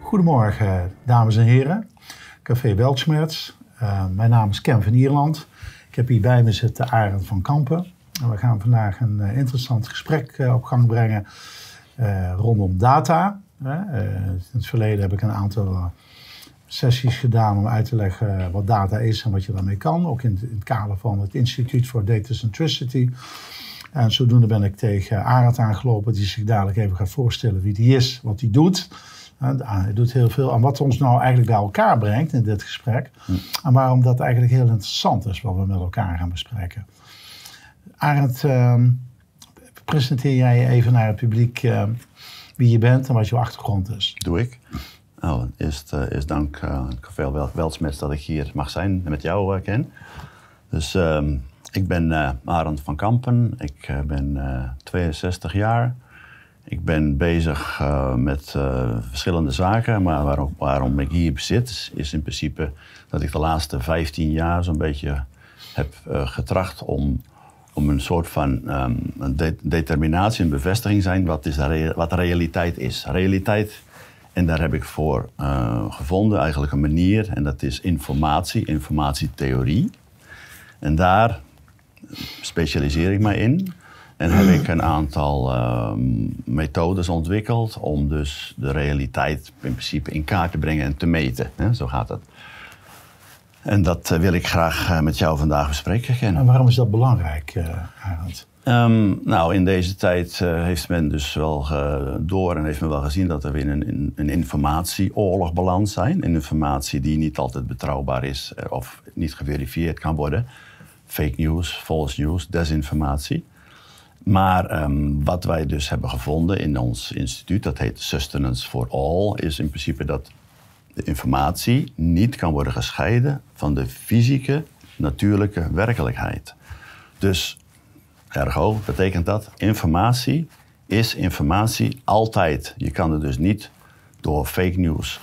Goedemorgen, dames en heren. Café Weltschmerz. Mijn naam is Ken van Ierland. Ik heb hier bij me zitten Arend van Kampen. En we gaan vandaag een interessant gesprek op gang brengen rondom data. In het verleden heb ik een aantal sessies gedaan om uit te leggen wat data is en wat je daarmee kan. Ook in het kader van het Instituut voor Data Centricity. En zodoende ben ik tegen Arend aangelopen, die zich dadelijk even gaat voorstellen wie die is, wat hij doet. Hij doet heel veel aan wat ons nou eigenlijk bij elkaar brengt in dit gesprek. En waarom dat eigenlijk heel interessant is wat we met elkaar gaan bespreken. Arend, presenteer jij je even naar het publiek wie je bent en wat je achtergrond is. Doe ik. Eerst dank Café Weltschmerz dat ik hier mag zijn met jou, Ken. Dus ik ben Arend van Kampen. Ik ben 62 jaar. Ik ben bezig met verschillende zaken, maar waarom ik hier zit is in principe dat ik de laatste 15 jaar zo'n beetje heb getracht om een soort van determinatie en bevestiging zijn wat realiteit is. Realiteit, en daar heb ik voor gevonden eigenlijk een manier en dat is informatietheorie. En daar specialiseer ik mij in. En heb ik een aantal methodes ontwikkeld om dus de realiteit in principe in kaart te brengen en te meten. Zo gaat het. En dat wil ik graag met jou vandaag bespreken, Ken. En waarom is dat belangrijk, Arend? In deze tijd heeft men dus wel door en heeft men wel gezien dat we in een informatieoorlog beland zijn. Een informatie die niet altijd betrouwbaar is of niet geverifieerd kan worden. Fake news, false news, desinformatie. Maar wat wij dus hebben gevonden in ons instituut, dat heet Sustenance for All, is in principe dat de informatie niet kan worden gescheiden van de fysieke, natuurlijke werkelijkheid. Dus, ergo, betekent dat informatie is informatie altijd. Je kan het dus niet door fake news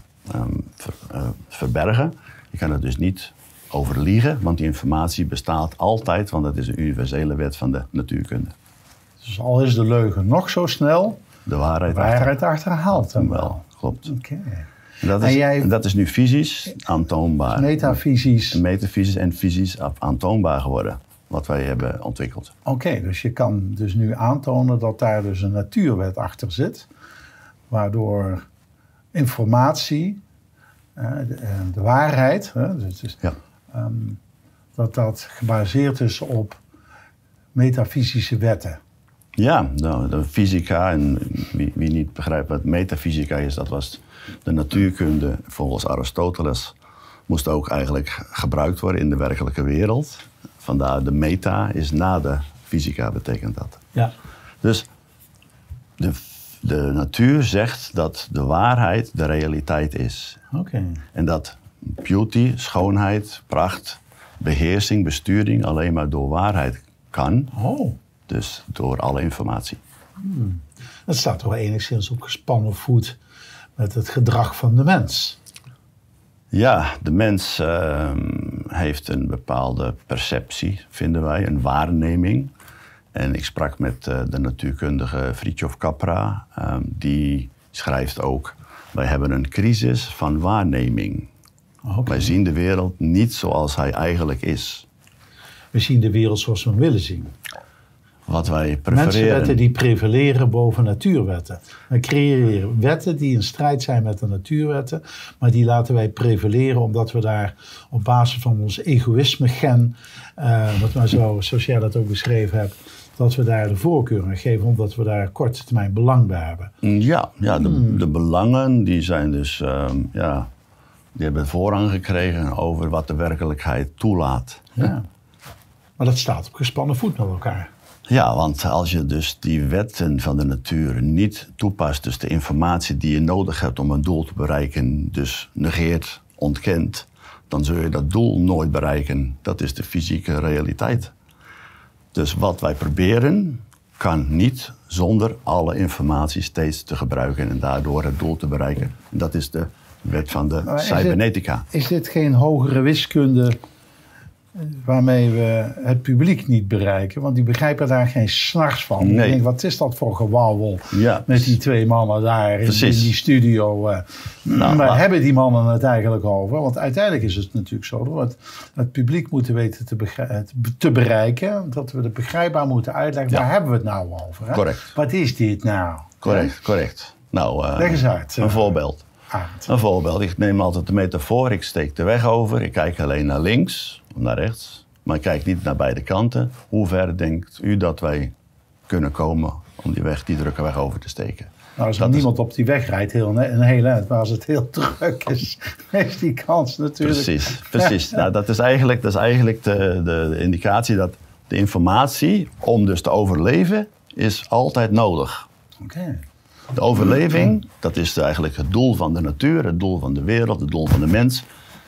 verbergen. Je kan het dus niet overliegen, want die informatie bestaat altijd, want dat is een universele wet van de natuurkunde. Dus al is de leugen nog zo snel, de waarheid achterhaalt hem wel. Klopt. Okay. En dat is nu fysisch aantoonbaar. Metafysisch en fysisch aantoonbaar geworden, wat wij hebben ontwikkeld. Oké, dus je kan dus nu aantonen dat daar dus een natuurwet achter zit, waardoor informatie, de waarheid, dus, dat gebaseerd is op metafysische wetten. Ja, de fysica, en wie niet begrijpt wat metafysica is, dat was de natuurkunde volgens Aristoteles, moest ook eigenlijk gebruikt worden in de werkelijke wereld. Vandaar de meta is na de fysica, betekent dat. Ja. Dus de natuur zegt dat de waarheid de realiteit is. Okay. En dat beauty, schoonheid, pracht, beheersing, besturing alleen maar door waarheid kan. Oh. Dus door alle informatie. Dat staat toch enigszins op gespannen voet met het gedrag van de mens. Ja, de mens heeft een bepaalde perceptie, vinden wij, een waarneming. En ik sprak met de natuurkundige Fritjof Capra. Die schrijft ook, wij hebben een crisis van waarneming. Okay. Wij zien de wereld niet zoals hij eigenlijk is. We zien de wereld zoals we hem willen zien. Wat wij prefereren. Mensenwetten die prevaleren boven natuurwetten. We creëren wetten die in strijd zijn met de natuurwetten, maar die laten wij prevaleren omdat we daar op basis van ons egoïsme-gen, wat maar zoals jij dat ook beschreven hebt, dat we daar de voorkeur aan geven omdat we daar korte termijn belang bij hebben. Ja, de belangen die zijn dus, die hebben voorrang gekregen over wat de werkelijkheid toelaat. Ja. Maar dat staat op gespannen voet met elkaar. Ja, want als je dus die wetten van de natuur niet toepast, dus de informatie die je nodig hebt om een doel te bereiken, dus negeert, ontkent, dan zul je dat doel nooit bereiken. Dat is de fysieke realiteit. Dus wat wij proberen, kan niet zonder alle informatie steeds te gebruiken en daardoor het doel te bereiken. En dat is de wet van de cybernetica. Is dit geen hogere wiskunde waarmee we het publiek niet bereiken. Want die begrijpen daar geen s'nachts van. Nee. Ik denk, wat is dat voor gewauwel Ja. met die 2 mannen daar in die studio. Maar hebben die mannen het eigenlijk over? Want uiteindelijk is het natuurlijk zo dat we het publiek moeten weten te bereiken. Dat we het begrijpbaar moeten uitleggen. Ja. Waar hebben we het nou over? Hè? Correct. Wat is dit nou? Correct. Nou, leg eens uit. Een voorbeeld. Arend. Een voorbeeld. Ik neem altijd de metafoor. Ik steek de weg over. Ik kijk alleen naar links of naar rechts. Maar ik kijk niet naar beide kanten. Hoe ver denkt u dat wij kunnen komen om die drukke weg over te steken? Nou, als er niemand op die weg rijdt, een hele eind, maar als het heel druk is die kans natuurlijk. Precies. Nou, dat is eigenlijk de indicatie dat de informatie, om dus te overleven, is altijd nodig. Okay. De overleving, dat is eigenlijk het doel van de natuur, het doel van de wereld, het doel van de mens.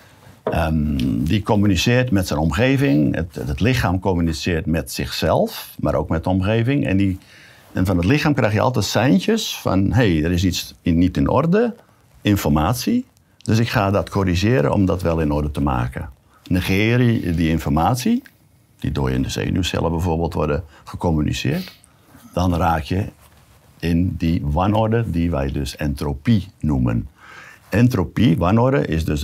Die communiceert met zijn omgeving. Het lichaam communiceert met zichzelf, maar ook met de omgeving. En van het lichaam krijg je altijd seintjes van, hey, er is iets niet in orde, informatie. Dus ik ga dat corrigeren om dat wel in orde te maken. Negeer je die informatie, die door je in de zenuwcellen bijvoorbeeld worden gecommuniceerd, dan raak je in die wanorde die wij dus entropie noemen. Entropie, wanorde, is dus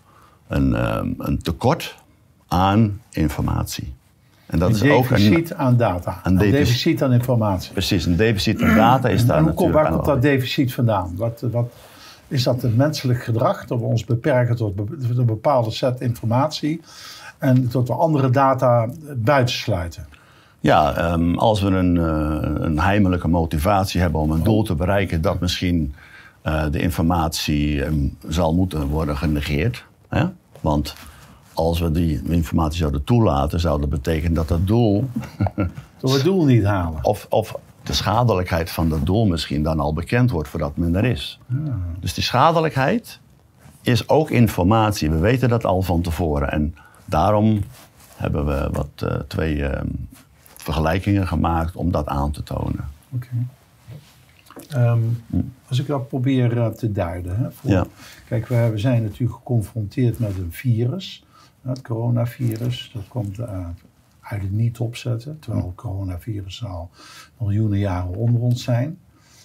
een tekort aan informatie. En dat een deficit aan data. Een deficit aan informatie. Precies, een deficit aan data is daar natuurlijk. Waar komt dat deficit vandaan? Wat is dat het menselijk gedrag? Dat we ons beperken tot een bepaalde set informatie en tot we andere data buitensluiten? Ja, als we een heimelijke motivatie hebben om een doel te bereiken, dat misschien de informatie zal moeten worden genegeerd. Hè? Want als we die informatie zouden toelaten, zou dat betekenen dat dat doel... Dat we het doel niet halen. Of de schadelijkheid van dat doel misschien dan al bekend wordt voordat men er is. Ja. Dus die schadelijkheid is ook informatie. We weten dat al van tevoren. En daarom hebben we twee vergelijkingen gemaakt om dat aan te tonen. Okay. Als ik dat probeer te duiden. Hè, ja. Kijk, we zijn natuurlijk geconfronteerd met een virus. Het coronavirus. Dat komt uit het niet opzetten. Terwijl het coronavirus al miljoenen jaren onder ons zijn.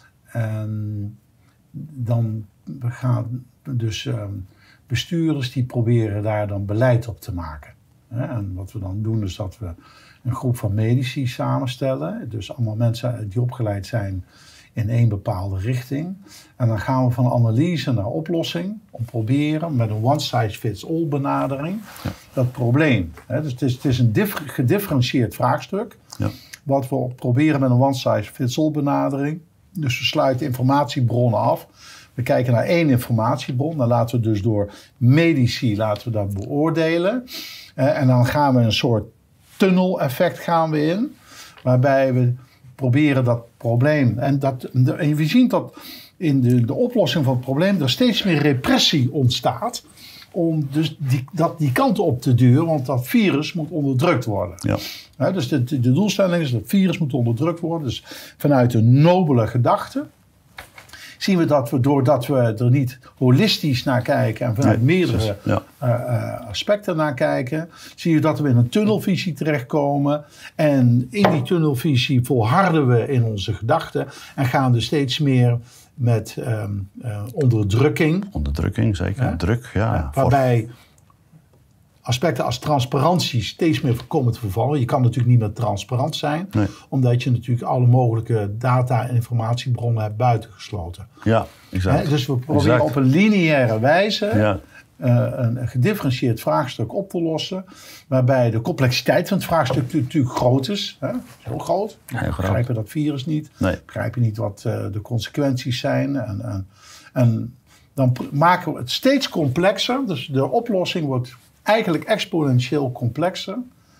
En dan gaan dus bestuurders die proberen daar dan beleid op te maken. En wat we dan doen is dat we een groep van medici samenstellen. Dus allemaal mensen die opgeleid zijn in één bepaalde richting. En dan gaan we van analyse naar oplossing. Om proberen met een one-size-fits-all benadering dat probleem. Dus het is een gedifferentieerd vraagstuk. Ja. Wat we proberen met een one-size-fits-all benadering. Dus we sluiten informatiebronnen af. We kijken naar één informatiebron. Dan laten we dus door medici dat beoordelen. En dan gaan we een soort tunnel-effect gaan we in. Waarbij we proberen dat probleem. En we zien dat in de oplossing van het probleem er steeds meer repressie ontstaat. Om dus die kant op te duwen. Want dat virus moet onderdrukt worden. Ja. Dus de doelstelling is dat het virus moet onderdrukt worden. Dus vanuit een nobele gedachte zien we dat doordat we er niet holistisch naar kijken en vanuit meerdere aspecten naar kijken, zien we dat we in een tunnelvisie terechtkomen. En in die tunnelvisie volharden we in onze gedachten en gaan dus steeds meer met onderdrukking. Onderdrukking, zeker. Druk, ja. Waarbij aspecten als transparantie steeds meer komen te vervallen. Je kan natuurlijk niet meer transparant zijn. Nee. Omdat je natuurlijk alle mogelijke data- en informatiebronnen hebt buitengesloten. Ja, exact. Dus we proberen op een lineaire wijze een gedifferentieerd vraagstuk op te lossen. Waarbij de complexiteit van het vraagstuk natuurlijk groot is. Heel groot. We begrijpen dat virus niet. Nee. We begrijpen niet wat de consequenties zijn. En dan maken we het steeds complexer. Dus de oplossing wordt eigenlijk exponentieel complexer.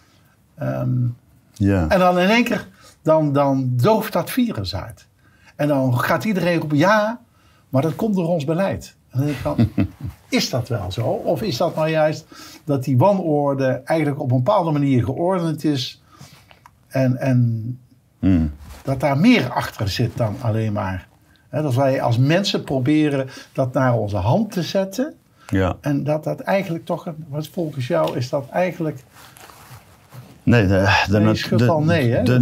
En dan in één keer, dan dooft dat virus uit. En dan gaat iedereen roepen, ja, maar dat komt door ons beleid. En dan denk ik van, is dat wel zo? Of is dat nou juist dat die wanorde eigenlijk op een bepaalde manier geordend is. En dat daar meer achter zit dan alleen maar. Dat wij als mensen proberen dat naar onze hand te zetten. Ja. En dat eigenlijk toch, wat volgens jou is dat eigenlijk Nee, in dit geval nee, hè?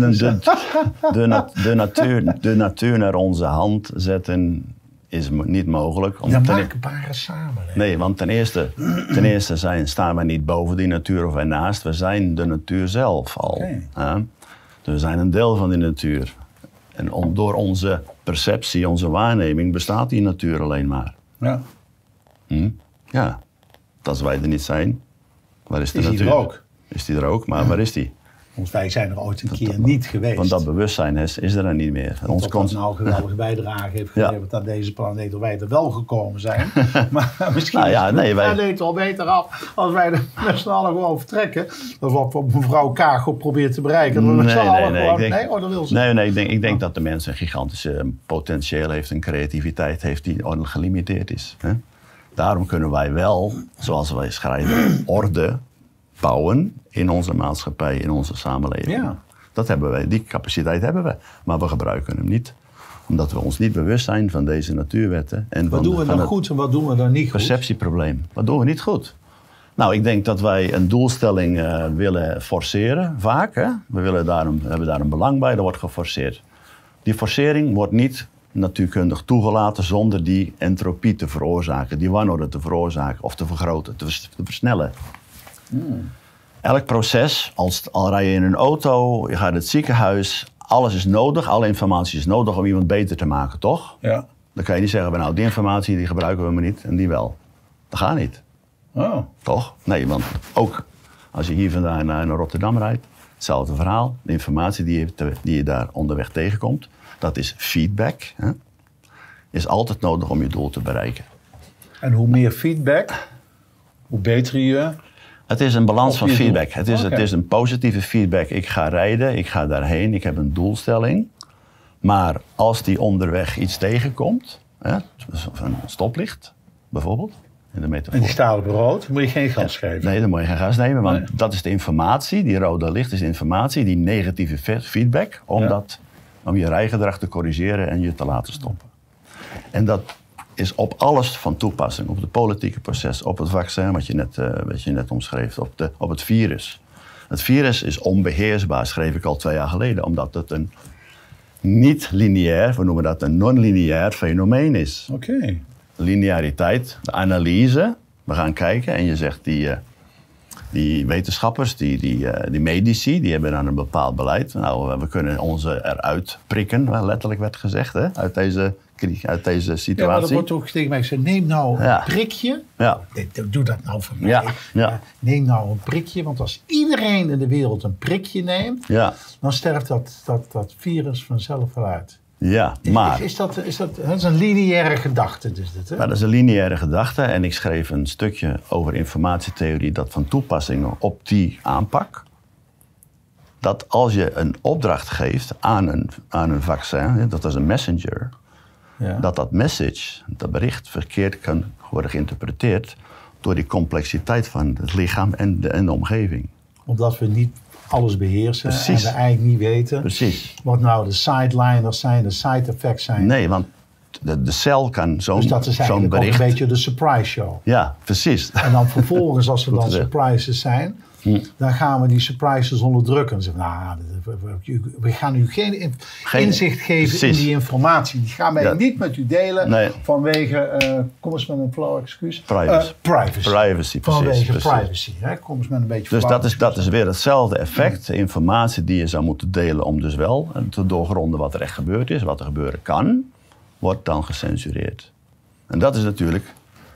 De natuur naar onze hand zetten is niet mogelijk. Een maakbare samenleving. Nee, want ten eerste staan we niet boven die natuur of ernaast. We zijn de natuur zelf al. Okay. Dus we zijn een deel van die natuur. En door onze perceptie, onze waarneming, bestaat die natuur alleen maar. Ja. Ja, als wij er niet zijn, waar is de natuur? Is die er ook? Is die er ook, maar waar is die? Want wij zijn er ooit een keer niet geweest. Want dat bewustzijn is er dan niet meer. Dat nou een geweldige bijdrage heeft geleverd aan deze planeet, dat wij er wel gekomen zijn. Maar misschien is de planeet wel beter af als wij er met z'n allen gewoon vertrekken. Dat is wat mevrouw Kaag probeert te bereiken. Ik denk dat de mens een gigantische potentieel heeft, een creativiteit heeft die ongelimiteerd is. Hè? Daarom kunnen wij wel, zoals wij schrijven, orde bouwen in onze maatschappij, in onze samenleving. Ja. Dat hebben wij, die capaciteit hebben we. Maar we gebruiken hem niet. Omdat we ons niet bewust zijn van deze natuurwetten. En wat doen we dan goed en wat doen we dan niet goed? Perceptieprobleem. Wat doen we niet goed? Nou, ik denk dat wij een doelstelling willen forceren, vaak. Hè? We hebben daar een belang bij, dat wordt geforceerd. Die forcering wordt niet natuurkundig toegelaten zonder die entropie te veroorzaken, die wanorde te veroorzaken of te vergroten, te versnellen. Elk proces, al rij je in een auto, je gaat naar het ziekenhuis, alles is nodig, alle informatie is nodig om iemand beter te maken, toch? Ja. Dan kan je niet zeggen, nou die informatie die gebruiken we maar niet en die wel. Dat gaat niet. Oh. Toch? Nee, want ook als je hier vandaan naar Rotterdam rijdt, hetzelfde verhaal. De informatie die je daar onderweg tegenkomt, dat is feedback. Hè? Is altijd nodig om je doel te bereiken. En hoe meer feedback, hoe beter je... Het is een balans van feedback. Het is een positieve feedback. Ik ga rijden, ik ga daarheen, ik heb een doelstelling. Maar als die onderweg iets tegenkomt, hè, een stoplicht bijvoorbeeld, in de metafoor. En die staat op rood, moet je geen gas geven. Nee, dan moet je geen gas nemen, want dat is de informatie. Die rode licht is de informatie, die negatieve feedback, om je rijgedrag te corrigeren en je te laten stoppen. En dat is op alles van toepassing. Op het politieke proces, op het vaccin, wat je net omschreef, op het virus. Het virus is onbeheersbaar, schreef ik al 2 jaar geleden, omdat het een niet lineair, we noemen dat een non-lineair fenomeen is. Oké. Lineariteit, de analyse, we gaan kijken en je zegt die wetenschappers, die medici, die hebben dan een bepaald beleid. Nou, we kunnen onze eruit prikken, letterlijk werd gezegd, hè, uit deze situatie. Ja, maar dat wordt ook tegen mij gezegd, neem nou een prikje. Ja. Doe dat nou voor mij. Ja. Neem nou een prikje, want als iedereen in de wereld een prikje neemt, dan sterft dat virus vanzelf wel uit. Ja, maar... Dat is een lineaire gedachte dus dit, hè? Ja, dat is een lineaire gedachte en ik schreef een stukje over informatietheorie dat van toepassing op die aanpak. Dat als je een opdracht geeft aan een vaccin, dat is een messenger, dat message, dat bericht verkeerd kan worden geïnterpreteerd door die complexiteit van het lichaam en de omgeving. Omdat we niet alles beheersen en we eigenlijk niet weten wat nou de sideliners zijn, de side effects zijn. Nee, want de cel kan zo'n bericht... Dus dat is eigenlijk ook een beetje de surprise show. Ja, precies. En dan vervolgens, als er dan surprises zijn, dan gaan we die surprises onderdrukken. En zeggen, we gaan u geen inzicht geven in die informatie. Die gaan wij niet met u delen vanwege, kom eens met een flauw excuus. Privacy, vanwege privacy. Hè? Kom eens met een beetje Dus dat is weer hetzelfde effect. De informatie die je zou moeten delen om dus wel te doorgronden wat er echt gebeurd is, wat er gebeuren kan, wordt dan gecensureerd. En dat is natuurlijk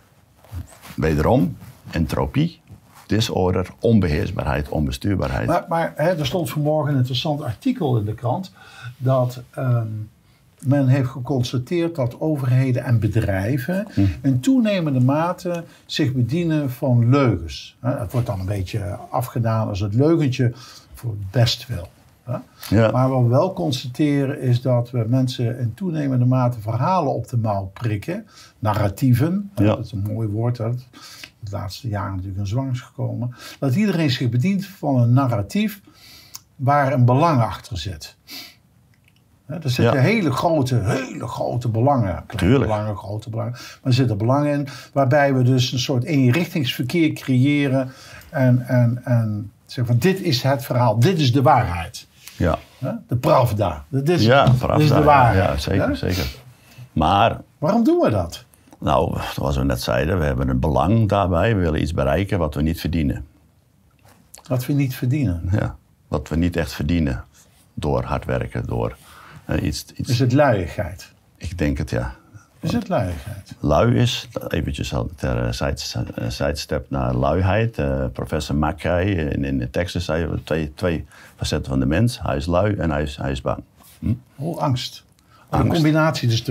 wederom entropie, disorder, onbeheersbaarheid, onbestuurbaarheid. Maar er stond vanmorgen een interessant artikel in de krant dat men heeft geconstateerd dat overheden en bedrijven in toenemende mate zich bedienen van leugens. Het wordt dan een beetje afgedaan als het leugentje voor het best wil. Ja. Maar wat we wel constateren is dat we mensen in toenemende mate verhalen op de mouw prikken. Narratieven, dat is een mooi woord. Het laatste jaar natuurlijk een zwang is gekomen. Dat iedereen zich bedient van een narratief waar een belang achter zit. Er zitten hele grote belangen. Grote belangen. Maar er zitten belangen in waarbij we dus een soort eenrichtingsverkeer creëren en Zeg van, dit is het verhaal, dit is de waarheid. Ja. De pravda. Dit is de waarheid. Ja, zeker, zeker. Maar... Waarom doen we dat? Nou, zoals we net zeiden, we hebben een belang daarbij. We willen iets bereiken wat we niet verdienen. Wat we niet verdienen? Ja, wat we niet echt verdienen. Door hard werken, door iets... Is het luiigheid? Ik denk het, ja. Is het luiigheid? Lui is, eventjes ter sidestep naar luiheid. Professor Mackay in Texas zei twee facetten van de mens. Hij is lui en hij is bang. Angst. Een combinatie, dus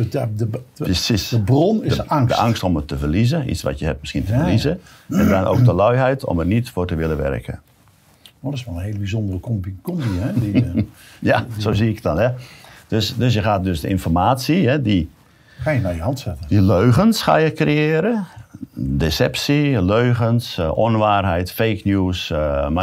de bron is angst. De angst om het te verliezen, iets wat je hebt misschien te verliezen. En dan ook de luiheid om er niet voor te willen werken. Dat is wel een hele bijzondere combi, hè? Zo zie ik het dan. Hè? Dus je gaat dus de informatie, hè, ga je naar je hand zetten. Die leugens ga je creëren. Deceptie, leugens, onwaarheid, fake news.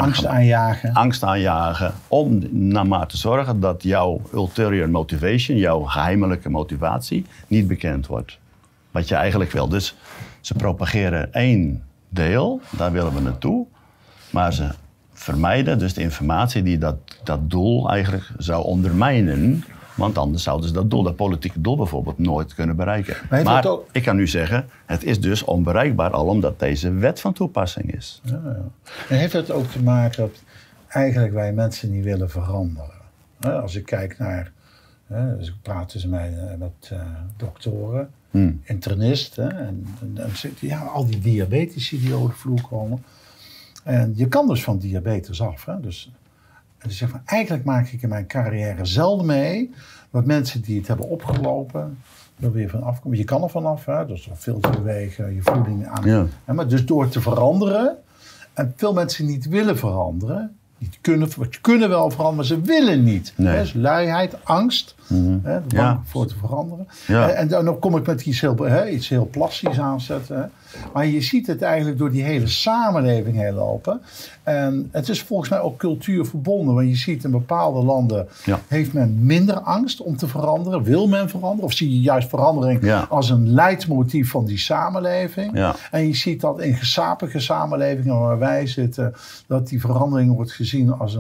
Angst aanjagen. Om nou maar te zorgen dat jouw ulterior motivation, jouw geheimelijke motivatie, niet bekend wordt. Wat je eigenlijk wil. Dus ze propageren één deel, daar willen we naartoe. Maar ze vermijden dus de informatie die dat doel eigenlijk zou ondermijnen. Want anders zouden ze dat politieke doel bijvoorbeeld nooit kunnen bereiken. Maar ik kan nu zeggen, het is dus onbereikbaar al omdat deze wet van toepassing is. Ja. En heeft het ook te maken dat eigenlijk wij mensen niet willen veranderen? Als ik kijk naar, dus ik praat dus met doktoren, internisten, en al die diabetici die over de vloer komen. En je kan dus van diabetes af. Dus... En ze zegt van, eigenlijk maak ik in mijn carrière zelden mee dat mensen die het hebben opgelopen er weer van afkomen. Je kan er vanaf, dus door veel te bewegen, je voeding aan. Ja. Maar dus door te veranderen, en veel mensen niet willen veranderen, kunnen wel veranderen, maar ze willen niet. Nee. Dus luiheid, angst, bang voor te veranderen. Ja. En dan kom ik met iets heel plastisch aanzetten. Maar je ziet het eigenlijk door die hele samenleving heen lopen. En het is volgens mij ook cultuurverbonden. Want je ziet in bepaalde landen heeft men minder angst om te veranderen. Wil men veranderen? Of zie je juist verandering als een leidmotief van die samenleving. Ja. En je ziet dat in gesapige samenlevingen waar wij zitten, dat die verandering wordt gezien als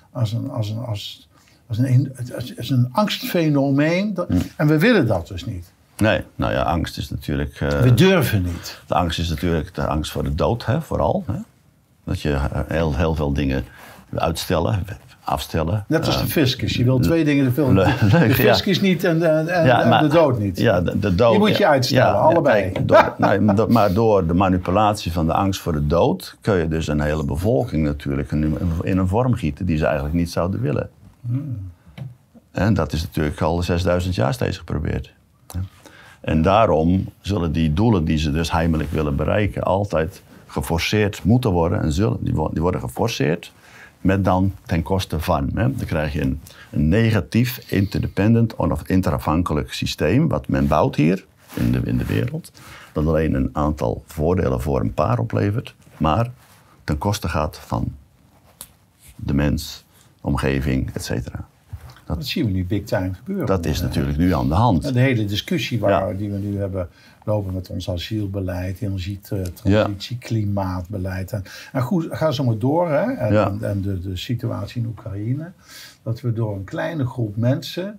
een angstfenomeen. En we willen dat dus niet. Nee, nou ja, angst is natuurlijk... we durven niet. De angst is natuurlijk de angst voor de dood, vooral. Hè? Dat je heel veel dingen uitstellen, afstellen. Net als de fiscus. Je wil twee dingen te veel. De fiscus niet en de dood niet. Ja, de dood. Die moet je uitstellen, allebei. Maar door de manipulatie van de angst voor de dood kun je dus een hele bevolking natuurlijk in een vorm gieten die ze eigenlijk niet zouden willen. En dat is natuurlijk al 6000 jaar steeds geprobeerd. En daarom zullen die doelen die ze dus heimelijk willen bereiken altijd geforceerd moeten worden. En die worden geforceerd met dan ten koste van. Dan krijg je een negatief, interdependent of interafhankelijk systeem wat men bouwt hier in de wereld. Dat alleen een aantal voordelen voor een paar oplevert, maar ten koste gaat van de mens, omgeving, et cetera. Dat zien we nu big time gebeuren. Dat is natuurlijk nu aan de hand. De hele discussie die we nu hebben lopen met ons asielbeleid, energietransitie, klimaatbeleid. En goed, ga zo maar door. Hè? En de situatie in Oekraïne. Dat we door een kleine groep mensen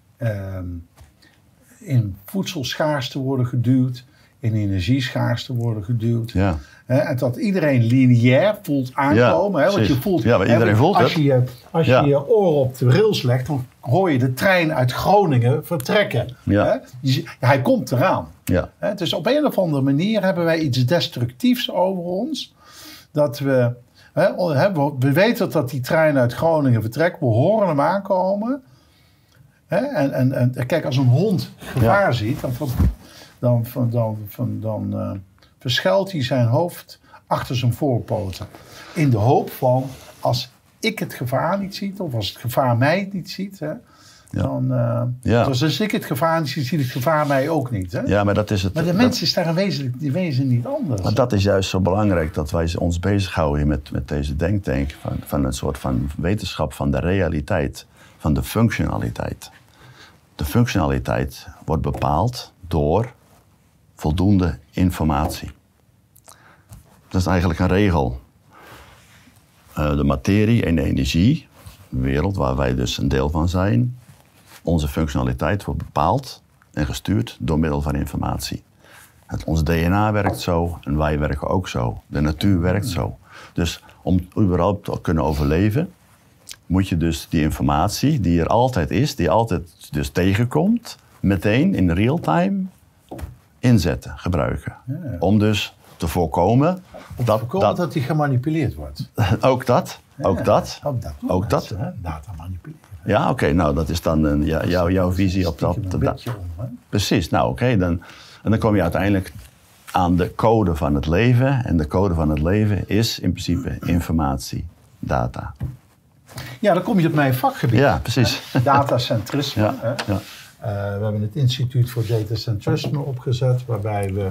in voedselschaarste worden geduwd, in energieschaarste worden geduwd. Ja. En dat iedereen lineair voelt aankomen. Ja, want je voelt, maar iedereen voelt als je je oor op de rails legt, dan hoor je de trein uit Groningen vertrekken. Ja. Hij komt eraan. Ja. Dus op een of andere manier hebben wij iets destructiefs over ons. Dat we weten dat die trein uit Groningen vertrekt. We horen hem aankomen. En kijk, als een hond gevaar ziet, dan verschuilt hij zijn hoofd achter zijn voorpoten. In de hoop van, als ik het gevaar niet zie, of als het gevaar mij niet ziet, dus als ik het gevaar niet zie, ziet het gevaar mij ook niet. Hè? Ja, maar dat is het. Maar de mens is daar in wezen niet anders. Maar dat is juist zo belangrijk dat wij ons bezighouden met deze denktank van een soort van wetenschap van de realiteit, van de functionaliteit. De functionaliteit wordt bepaald door voldoende informatie. Dat is eigenlijk een regel. de materie en de energiewereld, waar wij dus een deel van zijn, onze functionaliteit wordt bepaald en gestuurd door middel van informatie. Ons DNA werkt zo en wij werken ook zo. De natuur werkt zo. Dus om überhaupt te kunnen overleven, moet je dus die informatie die er altijd is, die altijd dus tegenkomt, meteen in real time inzetten, gebruiken. Ja. Om dus te voorkomen dat die gemanipuleerd wordt. Ook dat. Data manipuleren. Ja, oké. Nou, dat is dan jouw visie op dat. Precies. Nou, oké. Dan kom je uiteindelijk aan de code van het leven. En de code van het leven is in principe informatie, data. Ja, dan kom je op mijn vakgebied. Ja, precies. Datacentrisme. Ja, hè? ja. We hebben het Instituut voor Datacentrisme opgezet, waarbij we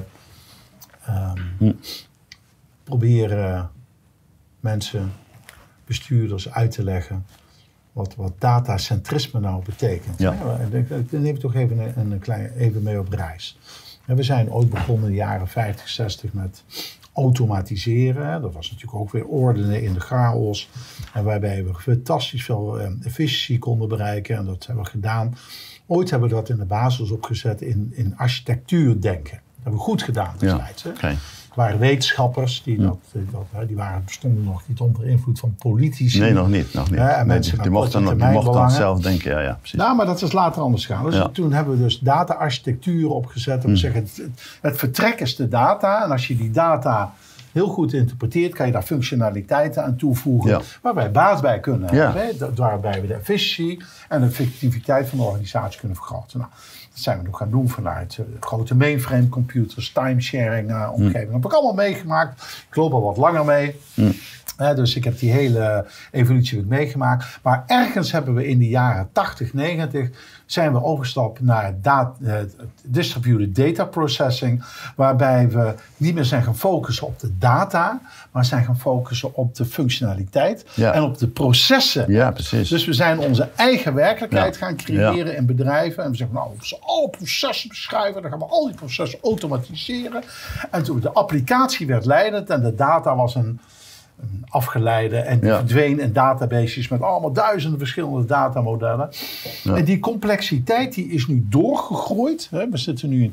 proberen mensen, bestuurders uit te leggen wat datacentrisme nou betekent. Ja. Dan neem ik toch even mee op reis. We zijn ooit begonnen in de jaren 50, 60 met automatiseren. Dat was natuurlijk ook weer ordenen in de chaos. En waarbij we fantastisch veel efficiëntie konden bereiken. En dat hebben we gedaan. Ooit hebben we dat in de basis opgezet in architectuurdenken. Dat hebben we goed gedaan destijds. Ja, okay. Er waren wetenschappers die bestonden nog niet onder invloed van politici. Nee, nog niet. En mensen die mochten dan zelf denken, ja, precies. Nou, maar dat is later anders gaan. Dus toen hebben we dus data-architectuur opgezet. En we zeggen, het vertrek is de data. En als je die data heel goed interpreteert, kan je daar functionaliteiten aan toevoegen. Waar wij baat bij kunnen hebben. Waarbij we de efficiëntie en de effectiviteit van de organisatie kunnen vergroten. Nou, dat zijn we nog gaan doen vanuit grote mainframe computers, timesharing omgeving. Dat heb ik allemaal meegemaakt. Ik loop al wat langer mee. Dus ik heb die hele evolutie meegemaakt. Maar ergens hebben we in de jaren 80, 90 zijn we overgestapt naar distributed data processing. Waarbij we niet meer zijn gaan focussen op de data, maar zijn gaan focussen op de functionaliteit en op de processen. Ja, precies. Dus we zijn onze eigen werkelijkheid gaan creëren in bedrijven. En we zeggen, nou, we moeten alle processen beschrijven. Dan gaan we al die processen automatiseren. En toen de applicatie werd leidend en de data was een afgeleide en die verdween in databases met allemaal duizenden verschillende datamodellen. Ja. En die complexiteit die is nu doorgegroeid. Hè, we zitten nu in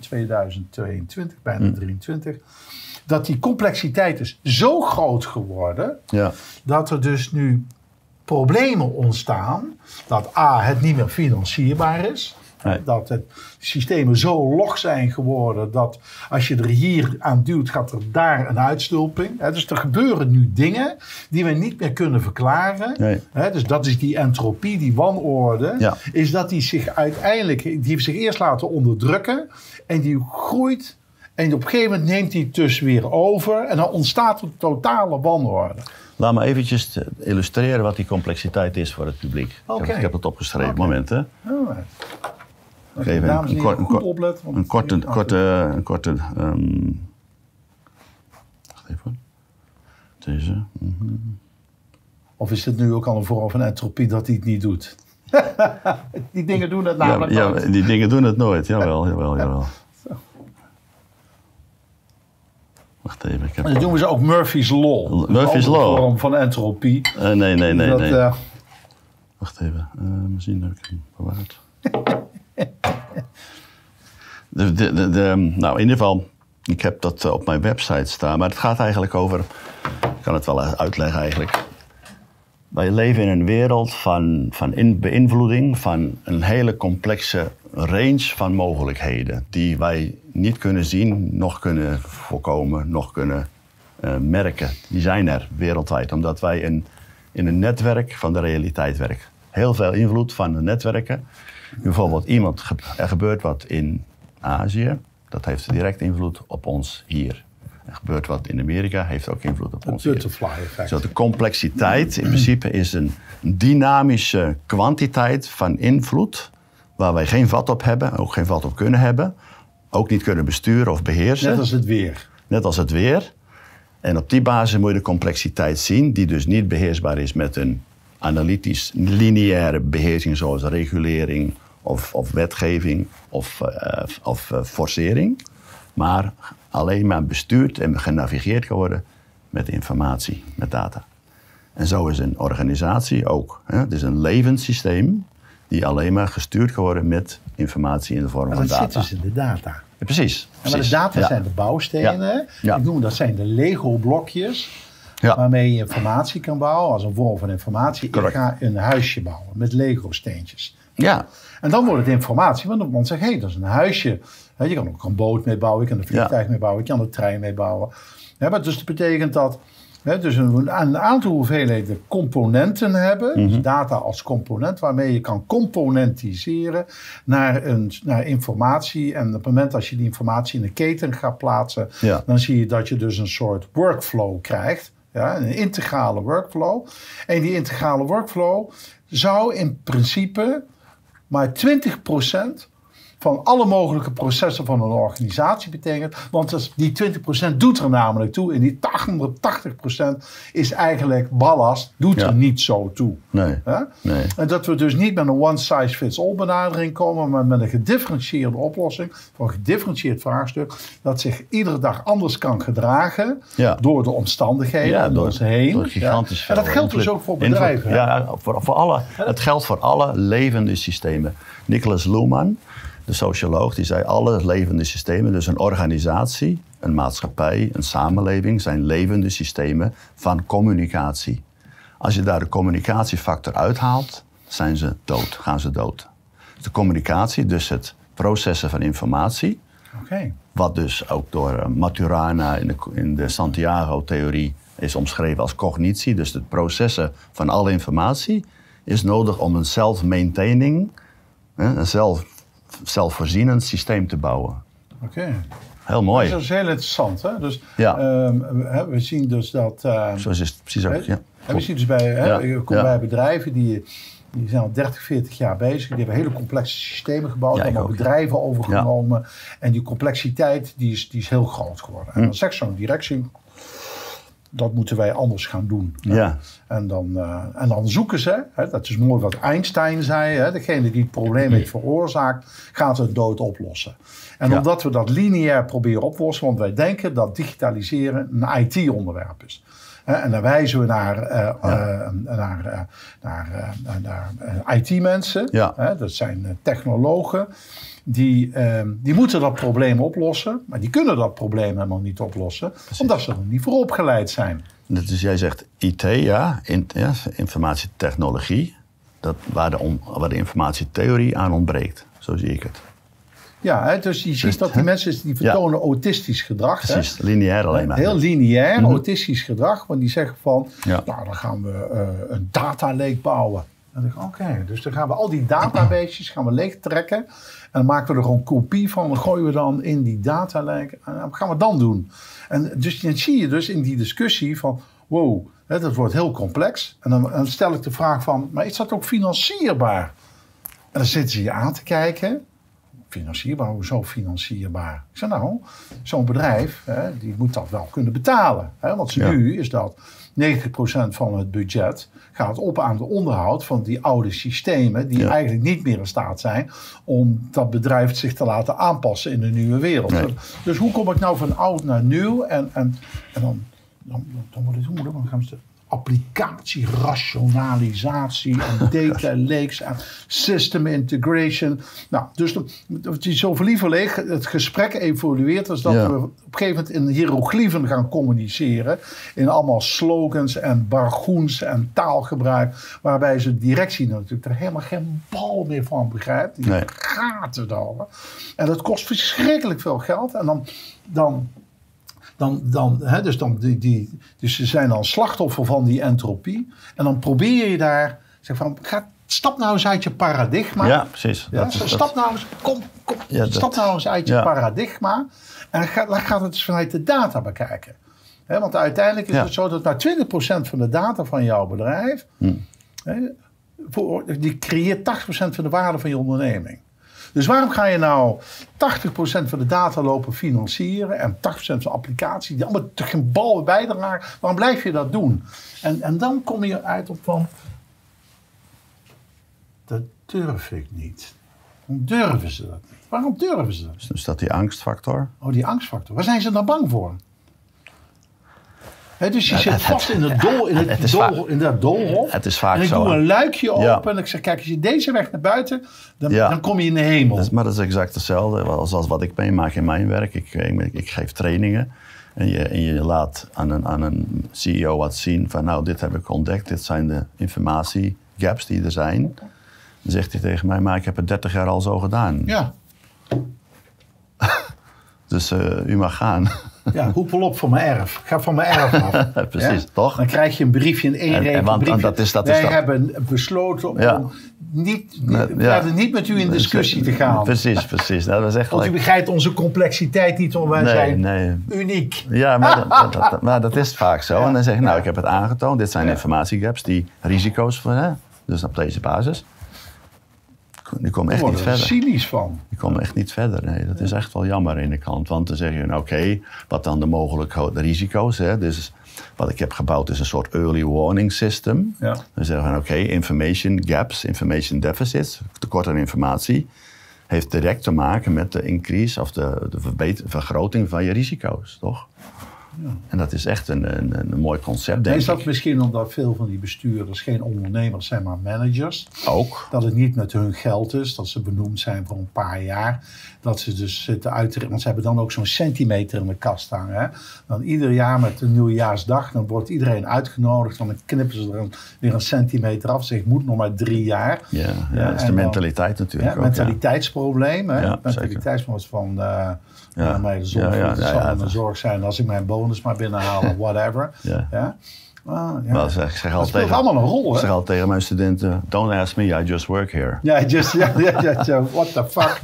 2022, bijna 23. Dat die complexiteit is zo groot geworden dat er dus nu problemen ontstaan. Dat het niet meer financierbaar is. Nee. Dat het systemen zo log zijn geworden dat als je er hier aan duwt, gaat er daar een uitstulping. Dus er gebeuren nu dingen die we niet meer kunnen verklaren. Nee. Dus dat is die entropie, die wanorde. Is dat die zich uiteindelijk, die heeft zich eerst laten onderdrukken en die groeit. En op een gegeven moment neemt hij het dus weer over en dan ontstaat een totale wanorde. Laat me eventjes illustreren wat die complexiteit is voor het publiek. Okay. Ik heb het opgeschreven. Moment, hè. Even een korte. Wacht even. Deze. Of is dit nu ook al een vorm van entropie dat hij het niet doet? Die dingen doen het namelijk nooit. Ja, die dingen doen het nooit. Jawel. Wacht even. Dan noemen ze ook Murphy's Law. Murphy's Law. Een vorm van entropie. Nee. Wacht even. Misschien heb ik hem bewaard. Nou, in ieder geval, ik heb dat op mijn website staan. Maar het gaat eigenlijk over, ik kan het wel uitleggen eigenlijk. Wij leven in een wereld van beïnvloeding van een hele complexe range van mogelijkheden. Die wij niet kunnen zien, nog kunnen voorkomen, nog kunnen merken. Die zijn er wereldwijd, omdat wij in een netwerk van de realiteit werken. Heel veel invloed van de netwerken. Bijvoorbeeld er gebeurt wat in Azië, dat heeft direct invloed op ons hier. Er gebeurt wat in Amerika, heeft ook invloed op ons hier. Butterfly effect. Dus de complexiteit in principe is een dynamische kwantiteit van invloed, waar wij geen vat op hebben, ook geen vat op kunnen hebben, ook niet kunnen besturen of beheersen. Net als het weer. En op die basis moet je de complexiteit zien, die dus niet beheersbaar is met een analytisch lineaire beheersing zoals regulering of wetgeving of forcering, maar alleen maar bestuurd en genavigeerd kan worden met informatie, met data. En zo is een organisatie ook. Hè? Het is een levend systeem die alleen maar gestuurd kan worden met informatie in de vorm van data. Dat zit dus in de data. Ja, precies. En de data zijn de bouwstenen. Ja. Ik noem dat zijn de Lego-blokjes. Ja. Waarmee je informatie kan bouwen als een vorm van informatie. Correct. Ik ga een huisje bouwen met Lego-steentjes. Ja. En dan wordt het informatie, want iemand zegt, hé, dat is een huisje. Je kan ook een boot mee bouwen, je kan een vliegtuig mee bouwen, je kan een trein mee bouwen. Maar dus dat betekent dat dus een aantal hoeveelheden componenten hebben, dus data als component, waarmee je kan componentiseren naar informatie. En op het moment dat je die informatie in de keten gaat plaatsen, dan zie je dat je dus een soort workflow krijgt. Ja, een integrale workflow. En die integrale workflow zou in principe maar 20% van alle mogelijke processen van een organisatie betekent. Want die 20% doet er namelijk toe. En die 80% is eigenlijk ballast, doet er niet zo toe. Nee. Ja? Nee. En dat we dus niet met een one-size-fits-all benadering komen, maar met een gedifferentieerde oplossing voor een gedifferentieerd vraagstuk dat zich iedere dag anders kan gedragen door de omstandigheden om ons heen. Door gigantisch En dat geldt dus ook voor bedrijven. Ja, voor alle, het geldt voor alle levende systemen. Nicholas Luhmann, de socioloog, die zei alle levende systemen, dus een organisatie, een maatschappij, een samenleving, zijn levende systemen van communicatie. Als je daar de communicatiefactor uithaalt, zijn ze dood, gaan ze dood. De communicatie, dus het processen van informatie, wat dus ook door Maturana in de Santiago-theorie is omschreven als cognitie, dus het processen van alle informatie, is nodig om een self-maintaining, een zelfvoorzienend systeem te bouwen. Heel mooi. Dat is heel interessant. Hè? Dus, we zien dus dat... Zo is het precies ook, we zien dus bij bedrijven die zijn al 30, 40 jaar bezig. Die hebben hele complexe systemen gebouwd. Allemaal bedrijven overgenomen. En die complexiteit die is heel groot geworden. En dan zegt zo'n directie, dat moeten wij anders gaan doen. Ja. En dan zoeken ze, dat is mooi wat Einstein zei, degene die het probleem heeft veroorzaakt, gaat het dood oplossen. En omdat we dat lineair proberen oplossen, want wij denken dat digitaliseren een IT-onderwerp is. En dan wijzen we naar IT-mensen, dat zijn technologen. Die moeten dat probleem oplossen, maar die kunnen dat probleem helemaal niet oplossen, omdat ze er niet voor opgeleid zijn. Dus jij zegt IT, informatietechnologie, waar de informatietheorie aan ontbreekt. Zo zie ik het. Ja, dus je ziet dat die mensen die vertonen autistisch gedrag. Precies, lineair alleen maar. Heel lineair, autistisch gedrag. Want die zeggen van, nou dan gaan we een data lake bouwen. En dan denk ik, dus dan gaan we al die databases gaan we leeg trekken. En dan maken we er een kopie van. Dan gooien we dan in die data lake. En wat gaan we dan doen? En dus dan zie je dus in die discussie van, wow, dat wordt heel complex. En dan stel ik de vraag van, maar is dat ook financierbaar? En dan zitten ze je aan te kijken. Financierbaar, hoezo financierbaar? Ik zeg nou, zo'n bedrijf, die moet dat wel kunnen betalen. Want nu is dat 90% van het budget gaat op aan de onderhoud van die oude systemen die eigenlijk niet meer in staat zijn om dat bedrijf zich te laten aanpassen in de nieuwe wereld. Nee. Dus hoe kom ik nou van oud naar nieuw? En dan wordt het moeilijk, dan gaan ze applicatie, rationalisatie en data lakes en system integration. Nou, dus het is zo lieverleeg. Het gesprek evolueert als dat we op een gegeven moment in hieroglyphen gaan communiceren. In allemaal slogans en bargoens en taalgebruik. Waarbij ze directie natuurlijk er helemaal geen bal meer van begrijpt. Die gaat het al. En dat kost verschrikkelijk veel geld. En dus ze zijn dan slachtoffer van die entropie. En dan probeer je daar, stap nou eens uit je paradigma. Ja, precies. Stap nou eens uit je paradigma. En dan gaat het dus vanuit de data bekijken. Want uiteindelijk is het zo dat maar 20% van de data van jouw bedrijf, die creëert 80% van de waarde van je onderneming. Dus waarom ga je nou 80% van de data lopen financieren en 80% van de applicatie die allemaal geen bal bijdragen? Waarom blijf je dat doen? En dan kom je uit op van, dat durf ik niet. Waarom durven ze dat niet? Waarom durven ze dat? Dus dat die angstfactor? Oh, die angstfactor. Waar zijn ze dan bang voor? Dus je zit vast in dat doolhof. Het is vaak en ik zo. doe een luikje open en ik zeg, kijk, als je deze weg naar buiten, dan kom je in de hemel. Maar dat is exact hetzelfde als wat ik meemaak in mijn werk. Ik geef trainingen en je laat aan een CEO wat zien van, nou, dit heb ik ontdekt. Dit zijn de informatiegaps die er zijn. Dan zegt hij tegen mij, maar ik heb het 30 jaar al zo gedaan. Ja. Dus u mag gaan. Ja, hoepel op van mijn erf. Ga van mijn erf af. Precies, toch? Dan krijg je een briefje, een één briefje. Wij hebben besloten om niet met u in discussie te gaan. Precies. Dat was echt want u begrijpt onze complexiteit niet, want wij zijn uniek. Ja, maar dat is vaak zo. En dan zeg je, nou, ik heb het aangetoond. Dit zijn informatiegaps, die risico's van, dus op deze basis. Die komen echt niet verder. Er cynisch van. Die komen echt niet verder. Nee, dat is echt wel jammer aan de kant. Want dan zeg je, nou, oké, wat dan de mogelijke risico's? Dus wat ik heb gebouwd is een soort early warning system. Ja. Dan zeggen we, oké, information gaps, information deficits, tekort aan informatie, heeft direct te maken met de increase of de vergroting van je risico's, toch? Ja. En dat is echt een mooi concept, denk ik. Is dat misschien omdat veel van die bestuurders geen ondernemers zijn, maar managers? Ook. Dat het niet met hun geld is, dat ze benoemd zijn voor een paar jaar. Dat ze dus zitten want ze hebben dan ook zo'n centimeter in de kast hangen. Hè? Dan ieder jaar met de nieuwjaarsdag, dan wordt iedereen uitgenodigd. Dan knippen ze er weer een centimeter af. Zeg, moet nog maar 3 jaar. Ja, dat is de mentaliteit natuurlijk ook. Mentaliteitsprobleem. Hè? Ja, mentaliteitsprobleem van... mij de zon zal een zorg zijn als ik mijn bonus maar binnenhaal, whatever. Well, ik zeg dat speelt allemaal een rol, hè? Ik zeg altijd tegen mijn studenten, don't ask me, I just work here. What the fuck.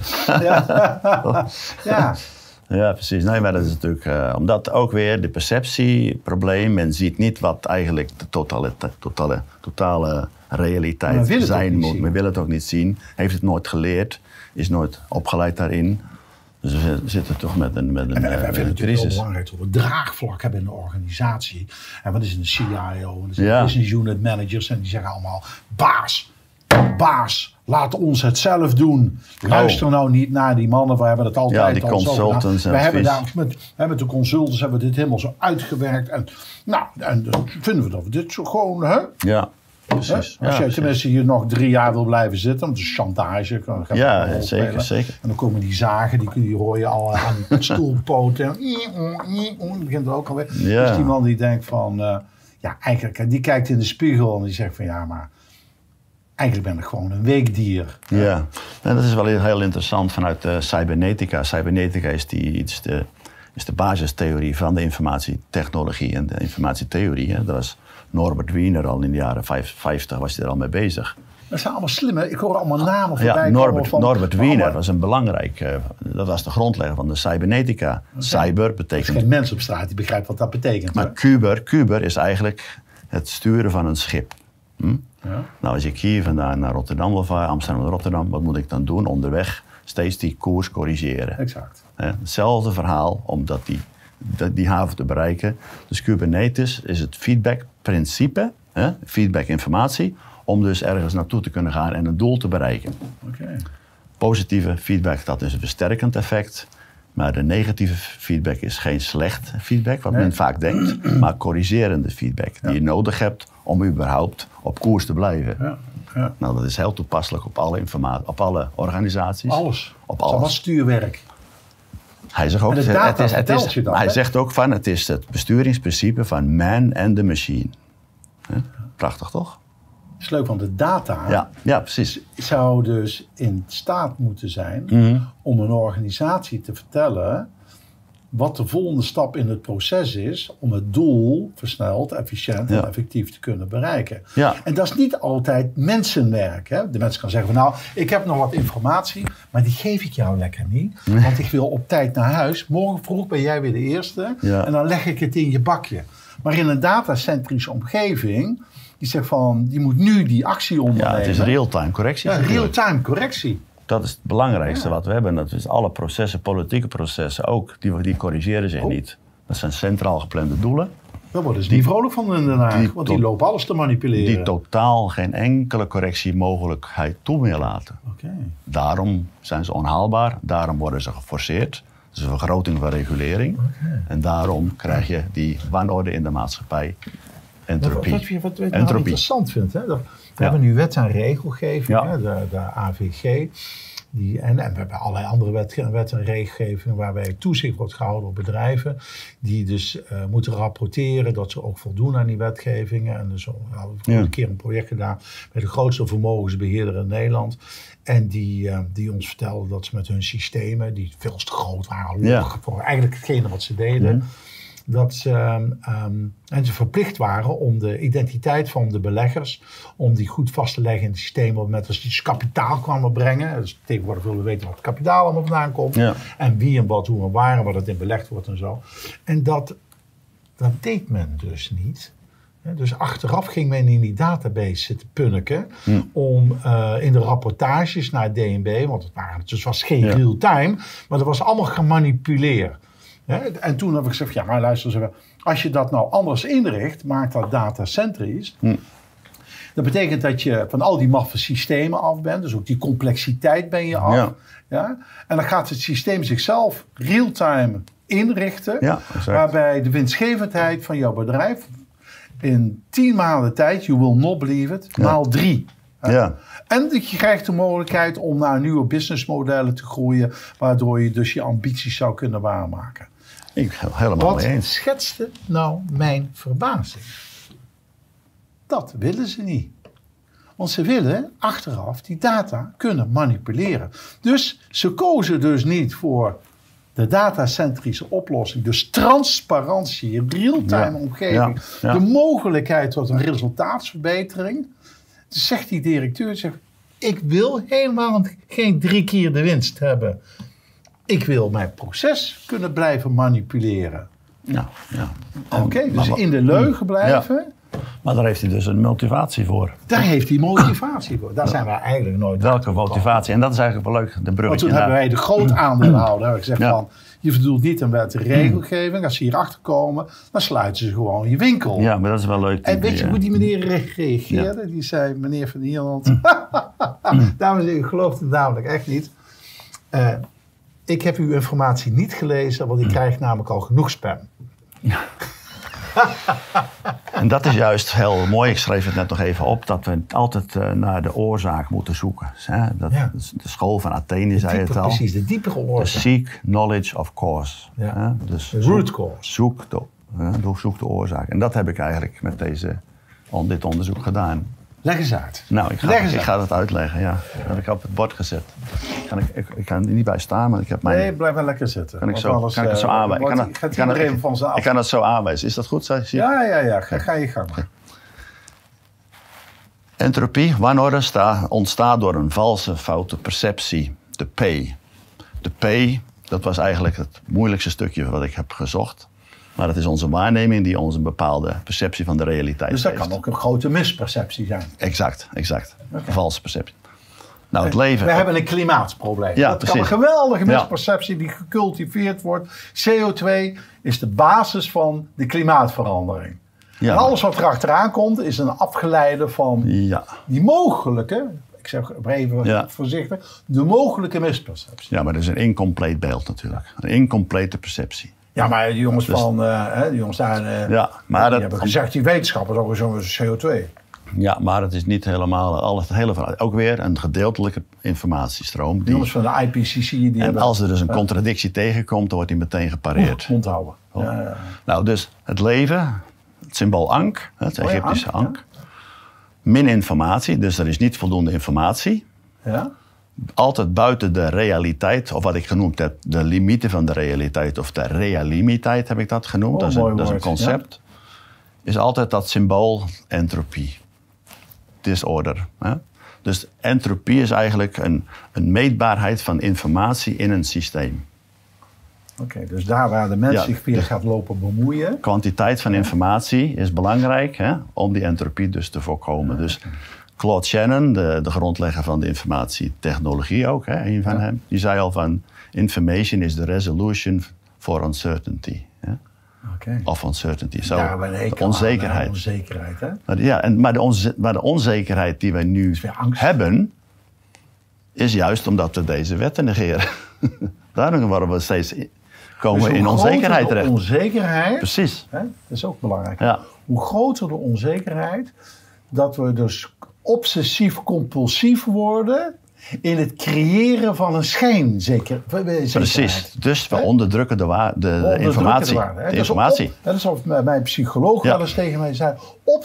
Ja, precies. Nee, maar dat is natuurlijk, omdat ook weer de perceptieprobleem, men ziet niet wat eigenlijk de totale realiteit zijn moet. Men wil het ook niet zien, heeft het nooit geleerd, is nooit opgeleid daarin. Dus we zitten toch met een crisis. Wij vinden het natuurlijk heel belangrijk dat we draagvlak hebben in de organisatie. En wat is een CIO, en er business unit managers en die zeggen allemaal, baas, laat ons het zelf doen. Luister nou niet naar die mannen, we hebben het altijd die consultants zo gedaan. Met de consultants hebben we dit helemaal zo uitgewerkt. En dan vinden we dat we dit zo gewoon, hè? Ja. Precies. Als jij tenminste hier nog 3 jaar wil blijven zitten, want het is chantage. Zeker. En dan komen die zagen, die hoor je al aan stoelpoten. Dat begint er ook alweer. Ja. Dus die man die denkt van, eigenlijk, die kijkt in de spiegel en die zegt van maar eigenlijk ben ik gewoon een weekdier. Ja, en dat is wel heel interessant vanuit cybernetica. Cybernetica is de basistheorie van de informatietechnologie en de informatietheorie. Hè. Dat was Norbert Wiener al in de jaren 50 was hij er al mee bezig. Dat zijn allemaal slimme, ik hoor allemaal namen voorbij komen. Norbert Wiener was een belangrijk, dat was de grondlegger van de cybernetica. Okay. Cyber betekent... Er is geen mens op straat die begrijpt wat dat betekent. Maar Kuber is eigenlijk het sturen van een schip. Ja. Nou, als ik hier vandaan naar Rotterdam wil varen, Amsterdam naar Rotterdam, wat moet ik dan doen? Onderweg steeds die koers corrigeren. Exact. Hetzelfde verhaal, omdat die haven te bereiken. Dus Kubernetes is het feedback-principe, feedback-informatie, om dus ergens naartoe te kunnen gaan en een doel te bereiken. Okay. Positieve feedback, dat is een versterkend effect. Maar de negatieve feedback is geen slecht feedback, wat men vaak denkt, maar corrigerende feedback die je nodig hebt om überhaupt op koers te blijven. Ja. Nou, dat is heel toepasselijk op alle op alle organisaties. Alles. Op alles. Dat is stuurwerk. Hij zegt ook, hij zegt ook van, het is het besturingsprincipe van man and the machine. Prachtig, toch? Dat is leuk, want de data precies. zou dus in staat moeten zijn om een organisatie te vertellen wat de volgende stap in het proces is om het doel versneld, efficiënt en effectief te kunnen bereiken. Ja. En dat is niet altijd mensenwerk. Hè? De mensen kan zeggen van ik heb nog wat informatie, maar die geef ik jou lekker niet. Want ik wil op tijd naar huis. Morgen vroeg ben jij weer de eerste en dan leg ik het in je bakje. Maar in een datacentrische omgeving, die zegt van, je moet nu die actie ondernemen. Ja, het is real-time correctie. Ja, real-time correctie. Dat is het belangrijkste wat we hebben. Dat is alle processen, politieke processen ook, die corrigeren zich niet. Dat zijn centraal geplande doelen. Daar worden ze niet vrolijk van in Den Haag, want die lopen alles te manipuleren. Die totaal geen enkele correctiemogelijkheid toe meer laten. Okay. Daarom zijn ze onhaalbaar, daarom worden ze geforceerd. Dus een vergroting van regulering. Okay. En daarom krijg je die wanorde in de maatschappij. Entropie. Wat ik nou interessant vind, hè? We hebben nu wet en regelgeving, hè? De AVG. En we hebben allerlei andere wet en regelgevingen waarbij toezicht wordt gehouden op bedrijven. Die dus moeten rapporteren dat ze ook voldoen aan die wetgevingen. En dus we hebben een keer een project gedaan bij de grootste vermogensbeheerder in Nederland. En die ons vertelden dat ze met hun systemen, die veel te groot waren, voor eigenlijk hetgene wat ze deden. Dat ze verplicht waren om de identiteit van de beleggers, om die goed vast te leggen in het systeem op het moment dat ze dus kapitaal kwamen brengen. Dus tegenwoordig willen we weten wat het kapitaal allemaal vandaan komt. Ja. En wie en wat, hoe en waar en wat het in belegd wordt en zo. En dat deed men dus niet. Dus achteraf ging men in die database zitten punniken om in de rapportages naar DNB, want het was geen real time, maar dat was allemaal gemanipuleerd. En toen heb ik gezegd, ja maar luister, als je dat nou anders inricht, maakt dat datacentrisch. Dat betekent dat je van al die maffe systemen af bent, dus ook die complexiteit ben je af. Ja? En dan gaat het systeem zichzelf real-time inrichten, waarbij de winstgevendheid van jouw bedrijf in 10 maanden tijd, you will not believe it, maal 3. En je krijgt de mogelijkheid om naar nieuwe businessmodellen te groeien, waardoor je dus je ambities zou kunnen waarmaken. Ik ben helemaal mee eens. Wat schetste nou mijn verbazing? Dat willen ze niet. Want ze willen achteraf die data kunnen manipuleren. Dus ze kozen dus niet voor de datacentrische oplossing. Dus transparantie, real-time omgeving. De mogelijkheid tot een resultaatsverbetering. Dus zegt die directeur, ik wil helemaal geen 3 keer de winst hebben. Ik wil mijn proces kunnen blijven manipuleren. Oké, dus in de leugen blijven. Maar daar heeft hij dus een motivatie voor. Daar heeft hij motivatie voor. Daar zijn wij eigenlijk nooit. Welke motivatie? En dat is eigenlijk wel leuk, de bruggetje. Want toen hebben wij de groot aandeelhouder gezegd van, je voldoet niet aan wet en regelgeving. Als ze hier achter komen, dan sluiten ze gewoon je winkel. Ja, maar dat is wel leuk. En weet je hoe die meneer reageerde? Die zei, meneer Van Ierland, dames en heren, ik geloof het namelijk echt niet. Ik heb uw informatie niet gelezen, want ik krijg namelijk al genoeg spam. En dat is juist heel mooi. Ik schreef het net nog even op, dat we altijd naar de oorzaak moeten zoeken. De school van Athene zei het al. Precies, de diepere oorzaak. Seek knowledge of cause. Dus de root cause. Zoek de oorzaak. En dat heb ik eigenlijk met dit onderzoek gedaan. Leg eens uit. Nou, ik ga het uitleggen, ja. Dat heb ik op het bord gezet. Ik kan er niet bij staan, maar ik heb mijn... Nee, blijf maar lekker zitten. Kan ik het zo aanwijzen? Ik kan het zo aanwijzen. Is dat goed? Ja. Ga je gang. Entropie, wanorde, ontstaat door een valse, foute perceptie. De P. De P, dat was eigenlijk het moeilijkste stukje wat ik heb gezocht. Maar dat is onze waarneming die ons een bepaalde perceptie van de realiteit geeft. Dus dat kan ook een grote misperceptie zijn. Exact. Okay. Valse perceptie. Nou, het leven... We hebben een klimaatprobleem. Ja, dat precies. kan een geweldige misperceptie die gecultiveerd wordt. CO2 is de basis van de klimaatverandering. Ja, en alles wat er achteraan komt is een afgeleide van die mogelijke... Ik zeg even voorzichtig, de mogelijke misperceptie. Ja, maar dat is een incompleet beeld natuurlijk. Een incomplete perceptie. Ja, maar de jongens die jongens daar... maar die hebben gezegd, die wetenschappers over zo'n CO2. Ja, maar het is niet helemaal het hele verhaal. Ook weer een gedeeltelijke informatiestroom. Die jongens van de IPCC... als er dus een contradictie tegenkomt, dan wordt die meteen gepareerd. Onthouden. Ja. Nou, dus het leven, het symbool Ankh, het Egyptische Ankh. Min informatie, dus er is niet voldoende informatie. Ja. Altijd buiten de realiteit, of wat ik genoemd heb, de limieten van de realiteit, of de realimiteit heb ik dat genoemd. Dat is een concept. Is altijd dat symbool entropie. Disorder. Hè? Dus entropie is eigenlijk een meetbaarheid van informatie in een systeem. Oké, dus daar waar de mens zich weer gaat lopen bemoeien. Kwantiteit van informatie is belangrijk om die entropie dus te voorkomen. Dus Claude Shannon, de grondlegger van de informatietechnologie ook, een van hem, die zei al van information is the resolution for uncertainty. Of uncertainty. Onzekerheid. Onzekerheid, hè? Maar de onzekerheid die wij nu hebben, is juist omdat we deze wetten negeren. Daarom worden we steeds komen we Dus in onzekerheid terecht. Onzekerheid. Precies. Hè, dat is ook belangrijk. Ja. Hoe groter de onzekerheid, dat we dus obsessief-compulsief worden in het creëren van een schijnzekerheid. Precies. Dus we onderdrukken de informatie. De informatie. Dat is wat mijn psycholoog wel eens tegen mij zei.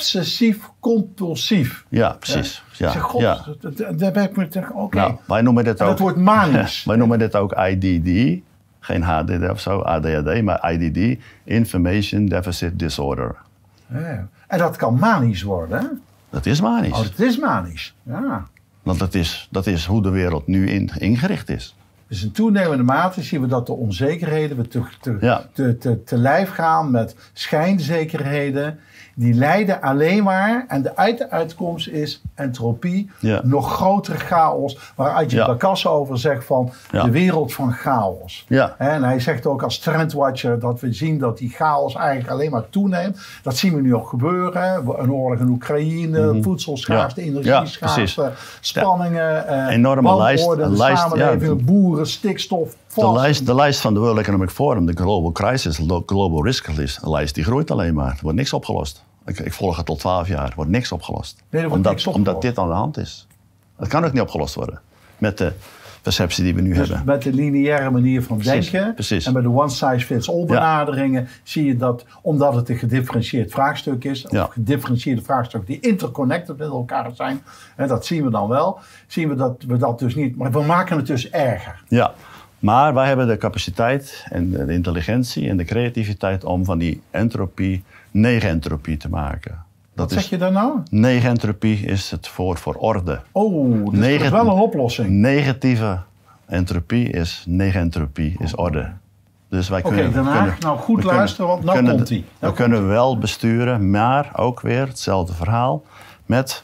Obsessief-compulsief. Ja, precies. Ja. Ik zeg, god, daar ben ik me tegen, oké. Nou, wij noemen dit ook. Dat wordt manisch. Wij noemen dit ook IDD. Geen HDD of zo, ADHD, maar IDD. Information Deficit Disorder. Ja. En dat kan manisch worden, hè? Dat is manisch. Oh, dat is manisch, ja. Want dat is hoe de wereld nu ingericht is. Dus in toenemende mate zien we dat de onzekerheden we te lijf gaan met schijnzekerheden. Die leiden alleen maar, en de uitkomst is entropie, nog grotere chaos. Waaruit je Lacasse over zegt van de wereld van chaos. Ja. En hij zegt ook als trendwatcher dat we zien dat die chaos eigenlijk alleen maar toeneemt. Dat zien we nu ook gebeuren. Een oorlog in Oekraïne, voedselschaarste, energieschaarste, spanningen, enorme lijst, samenleving, boeren, stikstof. De lijst van de World Economic Forum, de Global Crisis, de Global Risk lijst, die groeit alleen maar. Er wordt niks opgelost. Ik volg het tot 12 jaar. Er wordt niks opgelost. Nee, omdat dit aan de hand is. Het kan ook niet opgelost worden. Met de perceptie die we nu hebben. Met de lineaire manier van denken. Precies. En bij de one-size-fits-all benaderingen zie je dat, omdat het een gedifferentieerd vraagstuk is, of gedifferentieerde vraagstukken die interconnected met elkaar zijn, en dat zien we dan wel, zien we dat we dat dus niet, maar we maken het dus erger. Ja, maar wij hebben de capaciteit en de intelligentie en de creativiteit om van die entropie negentropie te maken. Wat zeg je daar nou? Negentropie is het woord voor orde. Oh, dat is wel een oplossing. Negatieve entropie is negentropie, is orde. Dus wij kunnen... Den Haag, nou goed luisteren, want nou komt hij. We kunnen wel besturen, maar ook weer hetzelfde verhaal met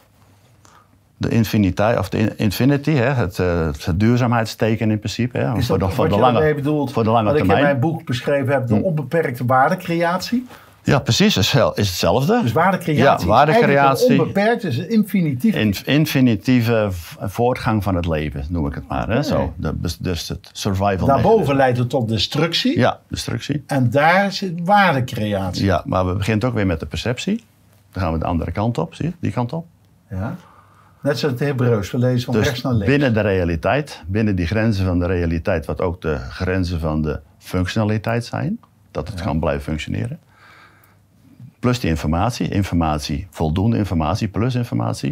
de infiniteit, of de infinity, hè, het duurzaamheidsteken in principe. Hè, is dat voor de lange termijn. Wat ik in mijn boek beschreven heb, de onbeperkte waardecreatie? Ja, precies, is hetzelfde. Dus waardecreatie is eigenlijk onbeperkt, is een infinitief. Infinitieve voortgang van het leven, noem ik het maar. Hè? Zo, dus het survival. Daarboven leidt het tot destructie. Ja, destructie. En daar zit waardecreatie. Ja, maar we beginnen ook weer met de perceptie. Dan gaan we de andere kant op, zie je? Die kant op. Ja. Net zoals het Hebreeuws, we lezen van rechts naar links. Binnen de realiteit, binnen die grenzen van de realiteit, wat ook de grenzen van de functionaliteit zijn, dat het kan blijven functioneren. Plus die informatie, voldoende informatie, plus informatie.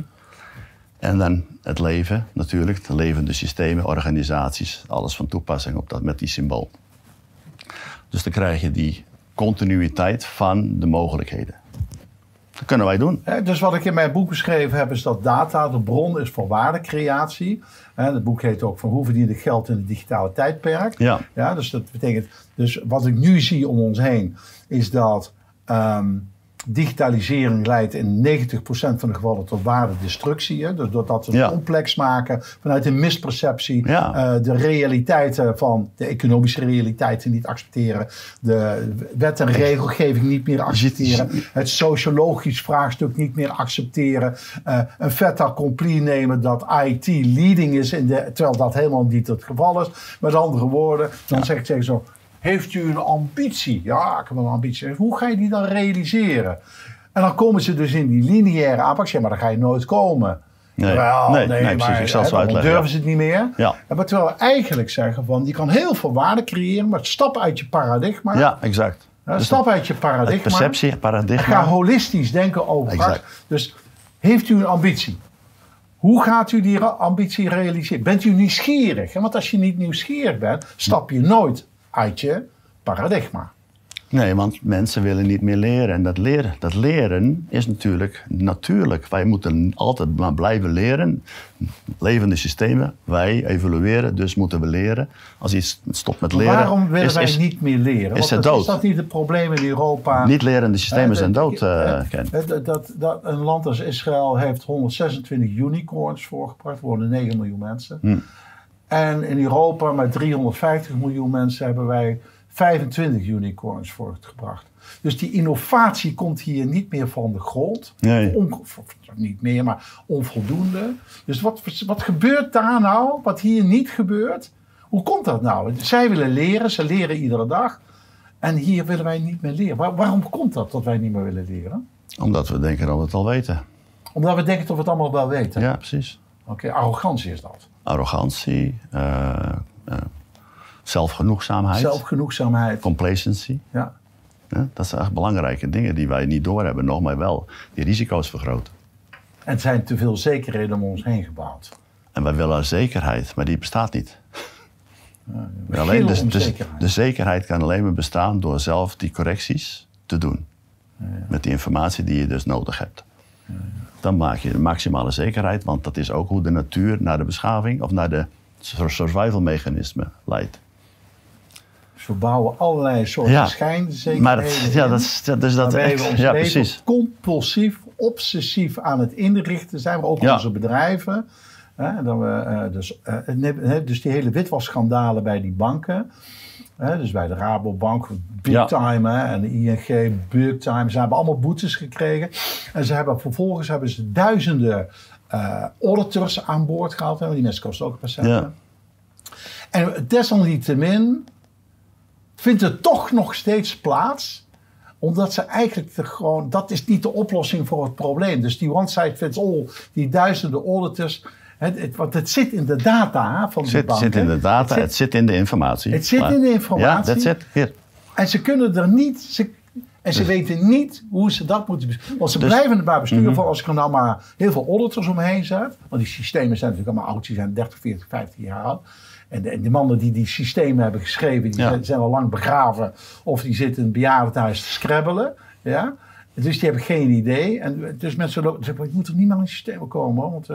En dan het leven natuurlijk, de levende systemen, organisaties, alles van toepassing op dat met die symbool. Dus dan krijg je die continuïteit van de mogelijkheden. Dat kunnen wij doen. Dus wat ik in mijn boek beschreven heb, is dat data de bron is voor waardecreatie. Het boek heet ook van hoe verdien ik geld in het digitale tijdperk. Ja, dus dat betekent, dus wat ik nu zie om ons heen, is dat digitalisering leidt in 90% van de gevallen tot waardedestructie. Dus doordat we het complex maken vanuit een misperceptie. De realiteiten van de economische realiteiten niet accepteren. De wet- en regelgeving niet meer accepteren. Het sociologisch vraagstuk niet meer accepteren. Een fait accompli nemen dat IT leading is, terwijl dat helemaal niet het geval is. Met andere woorden, dan zeg ik zo... Heeft u een ambitie? Ja, ik heb een ambitie. Hoe ga je die dan realiseren? En dan komen ze dus in die lineaire aanpak. Zeg maar, dan ga je nooit komen. Nee, precies. Ik zal het zo uitleggen. Dan durven ze het niet meer. Ja. Maar terwijl we eigenlijk zeggen van, je kan heel veel waarde creëren, maar stap uit je paradigma. Ja, exact. Stap uit je paradigma. Perceptie, paradigma. Ga holistisch denken over kracht. Dus heeft u een ambitie? Hoe gaat u die ambitie realiseren? Bent u nieuwsgierig? Want als je niet nieuwsgierig bent, stap je nooit uit je paradigma. Nee, want mensen willen niet meer leren. En dat leren is natuurlijk. Wij moeten altijd maar blijven leren. Levende systemen, wij evolueren, dus moeten we leren. Als iets stopt met leren... Waarom willen wij niet meer leren? Is het dood? Is dat niet het probleem in Europa? Niet lerende systemen zijn dood, Ken. Een land als Israël heeft 126 unicorns voorgebracht. Er wonen 9 miljoen mensen. En in Europa met 350 miljoen mensen hebben wij 25 unicorns voortgebracht. Dus die innovatie komt hier niet meer van de grond. Nee. Niet meer, maar onvoldoende. Dus wat gebeurt daar nou, wat hier niet gebeurt? Hoe komt dat nou? Zij willen leren, ze leren iedere dag. En hier willen wij niet meer leren. Waarom komt dat wij niet meer willen leren? Omdat we denken dat we het al weten. Omdat we denken dat we het allemaal wel weten? Ja, precies. Oké, arrogantie is dat. Arrogantie, zelfgenoegzaamheid. Zelfgenoegzaamheid. Complacency. Ja. Ja, dat zijn echt belangrijke dingen die wij niet doorhebben, nog maar wel die risico's vergroten. En er zijn te veel zekerheden om ons heen gebouwd. En wij willen zekerheid, maar die bestaat niet. Ja, alleen de zekerheid kan alleen maar bestaan door zelf die correcties te doen. Ja. Met die informatie die je dus nodig hebt. Ja. Dan maak je de maximale zekerheid, want dat is ook hoe de natuur naar de beschaving of naar de survival mechanismen leidt. Dus we bouwen allerlei soorten schijnzekerheden. Maar we precies. Compulsief, obsessief aan het inrichten zijn we, ook onze bedrijven. Dus die hele witwasschandalen bij die banken. Dus bij de Rabobank, big time, en de ING, big time. Ze hebben allemaal boetes gekregen. En vervolgens hebben ze duizenden auditors aan boord gehaald. Die mensen kosten ook een paar centen. Ja. En desalniettemin vindt het toch nog steeds plaats. Omdat ze eigenlijk dat is niet de oplossing voor het probleem. Dus die one size fits all, die duizenden auditors. Want het zit in de data van de banken. Het zit in de data, het zit in de informatie. Het zit in de informatie. Ja, that's it. Hier. En ze kunnen er niet... Ze weten niet hoe ze dat moeten besturen. Want ze blijven erbij besturen van als ik er nou maar heel veel auditors omheen zet. Want die systemen zijn natuurlijk allemaal oud. Die zijn 30, 40, 50 jaar oud. En de mannen die systemen hebben geschreven, die zijn al lang begraven. Of die zitten in een bejaardenhuis te scrabbelen. Ja? Dus die hebben geen idee. En dus mensen zeggen, ik moet er niet meer in systemen komen. Want,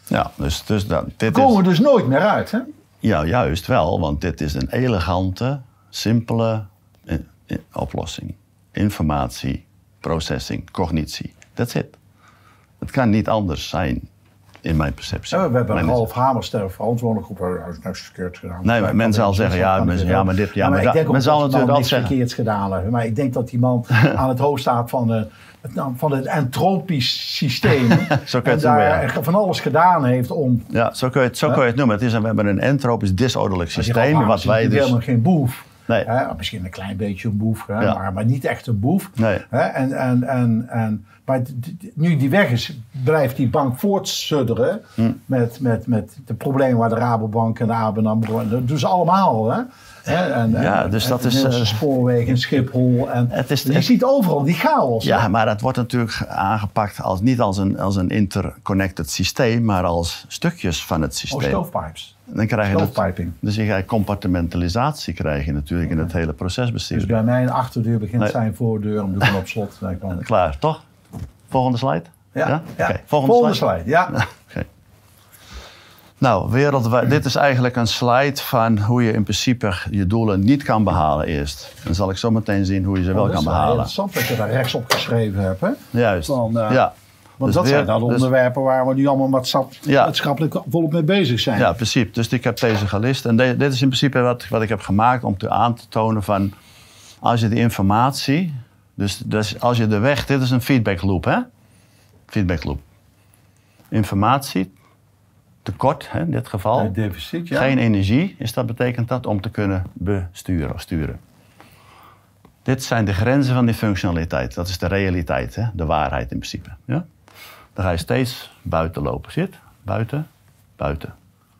komen we dus nooit meer uit, hè? Ja, juist wel. Want dit is een elegante, simpele oplossing. Informatie, processing, cognitie. That's it. Het kan niet anders zijn. In mijn perceptie. Ja, we hebben een half Hamerster verantwoordelijk groep. Hij is niks verkeerd gedaan. Nee, maar men zal zeggen, maar dit, ja, maar dat. Men zal natuurlijk wel zeggen. Verkeerd gedaan hebben. Maar ik denk dat die man aan het hoofd staat van het entropisch systeem. Zo kun je en daar van alles gedaan heeft om... Ja, zo kun je het noemen. We hebben een entropisch disordelijk systeem. Wat wij dus... helemaal geen boef. Nee. Misschien een klein beetje een boef, maar niet echt een boef. Nee. Maar nu die weg is, blijft die bank voortsudderen met de problemen waar de Rabobank en de ABN AMRO, dat doen ze allemaal. Dus dat is spoorwegen, Schiphol. Je ziet overal die chaos. Ja, maar dat wordt natuurlijk aangepakt niet als een interconnected systeem, maar als stukjes van het systeem. Stovepipes. Dan krijg je dus je krijgt compartimentalisatie krijg je natuurlijk in het hele procesbestuur. Dus bij mij een achterdeur begint zijn voordeur, om doe ik hem op slot. Klaar, toch? Volgende slide? Ja. Okay. Volgende slide, ja. Okay. Nou, wereldwijd, dit is eigenlijk een slide van hoe je in principe je doelen niet kan behalen eerst. Dan zal ik zo meteen zien hoe je ze wel kan behalen. Het is interessant dat je daar rechts op geschreven hebt, hè? Juist, Want dat zijn dan onderwerpen waar we nu allemaal maatschappelijk volop mee bezig zijn. Ja, precies. Dus ik heb deze gelist. En dit is in principe wat ik heb gemaakt om aan te tonen van... als je de informatie... Dus als je de weg... Dit is een feedback loop, hè? Feedback loop. Informatie, tekort, hè, in dit geval. Deficit, Geen energie, betekent dat, om te kunnen besturen of sturen. Dit zijn de grenzen van die functionaliteit. Dat is de realiteit, hè? De waarheid in principe. Ja? Dan ga je steeds buiten lopen. Zit, buiten, buiten.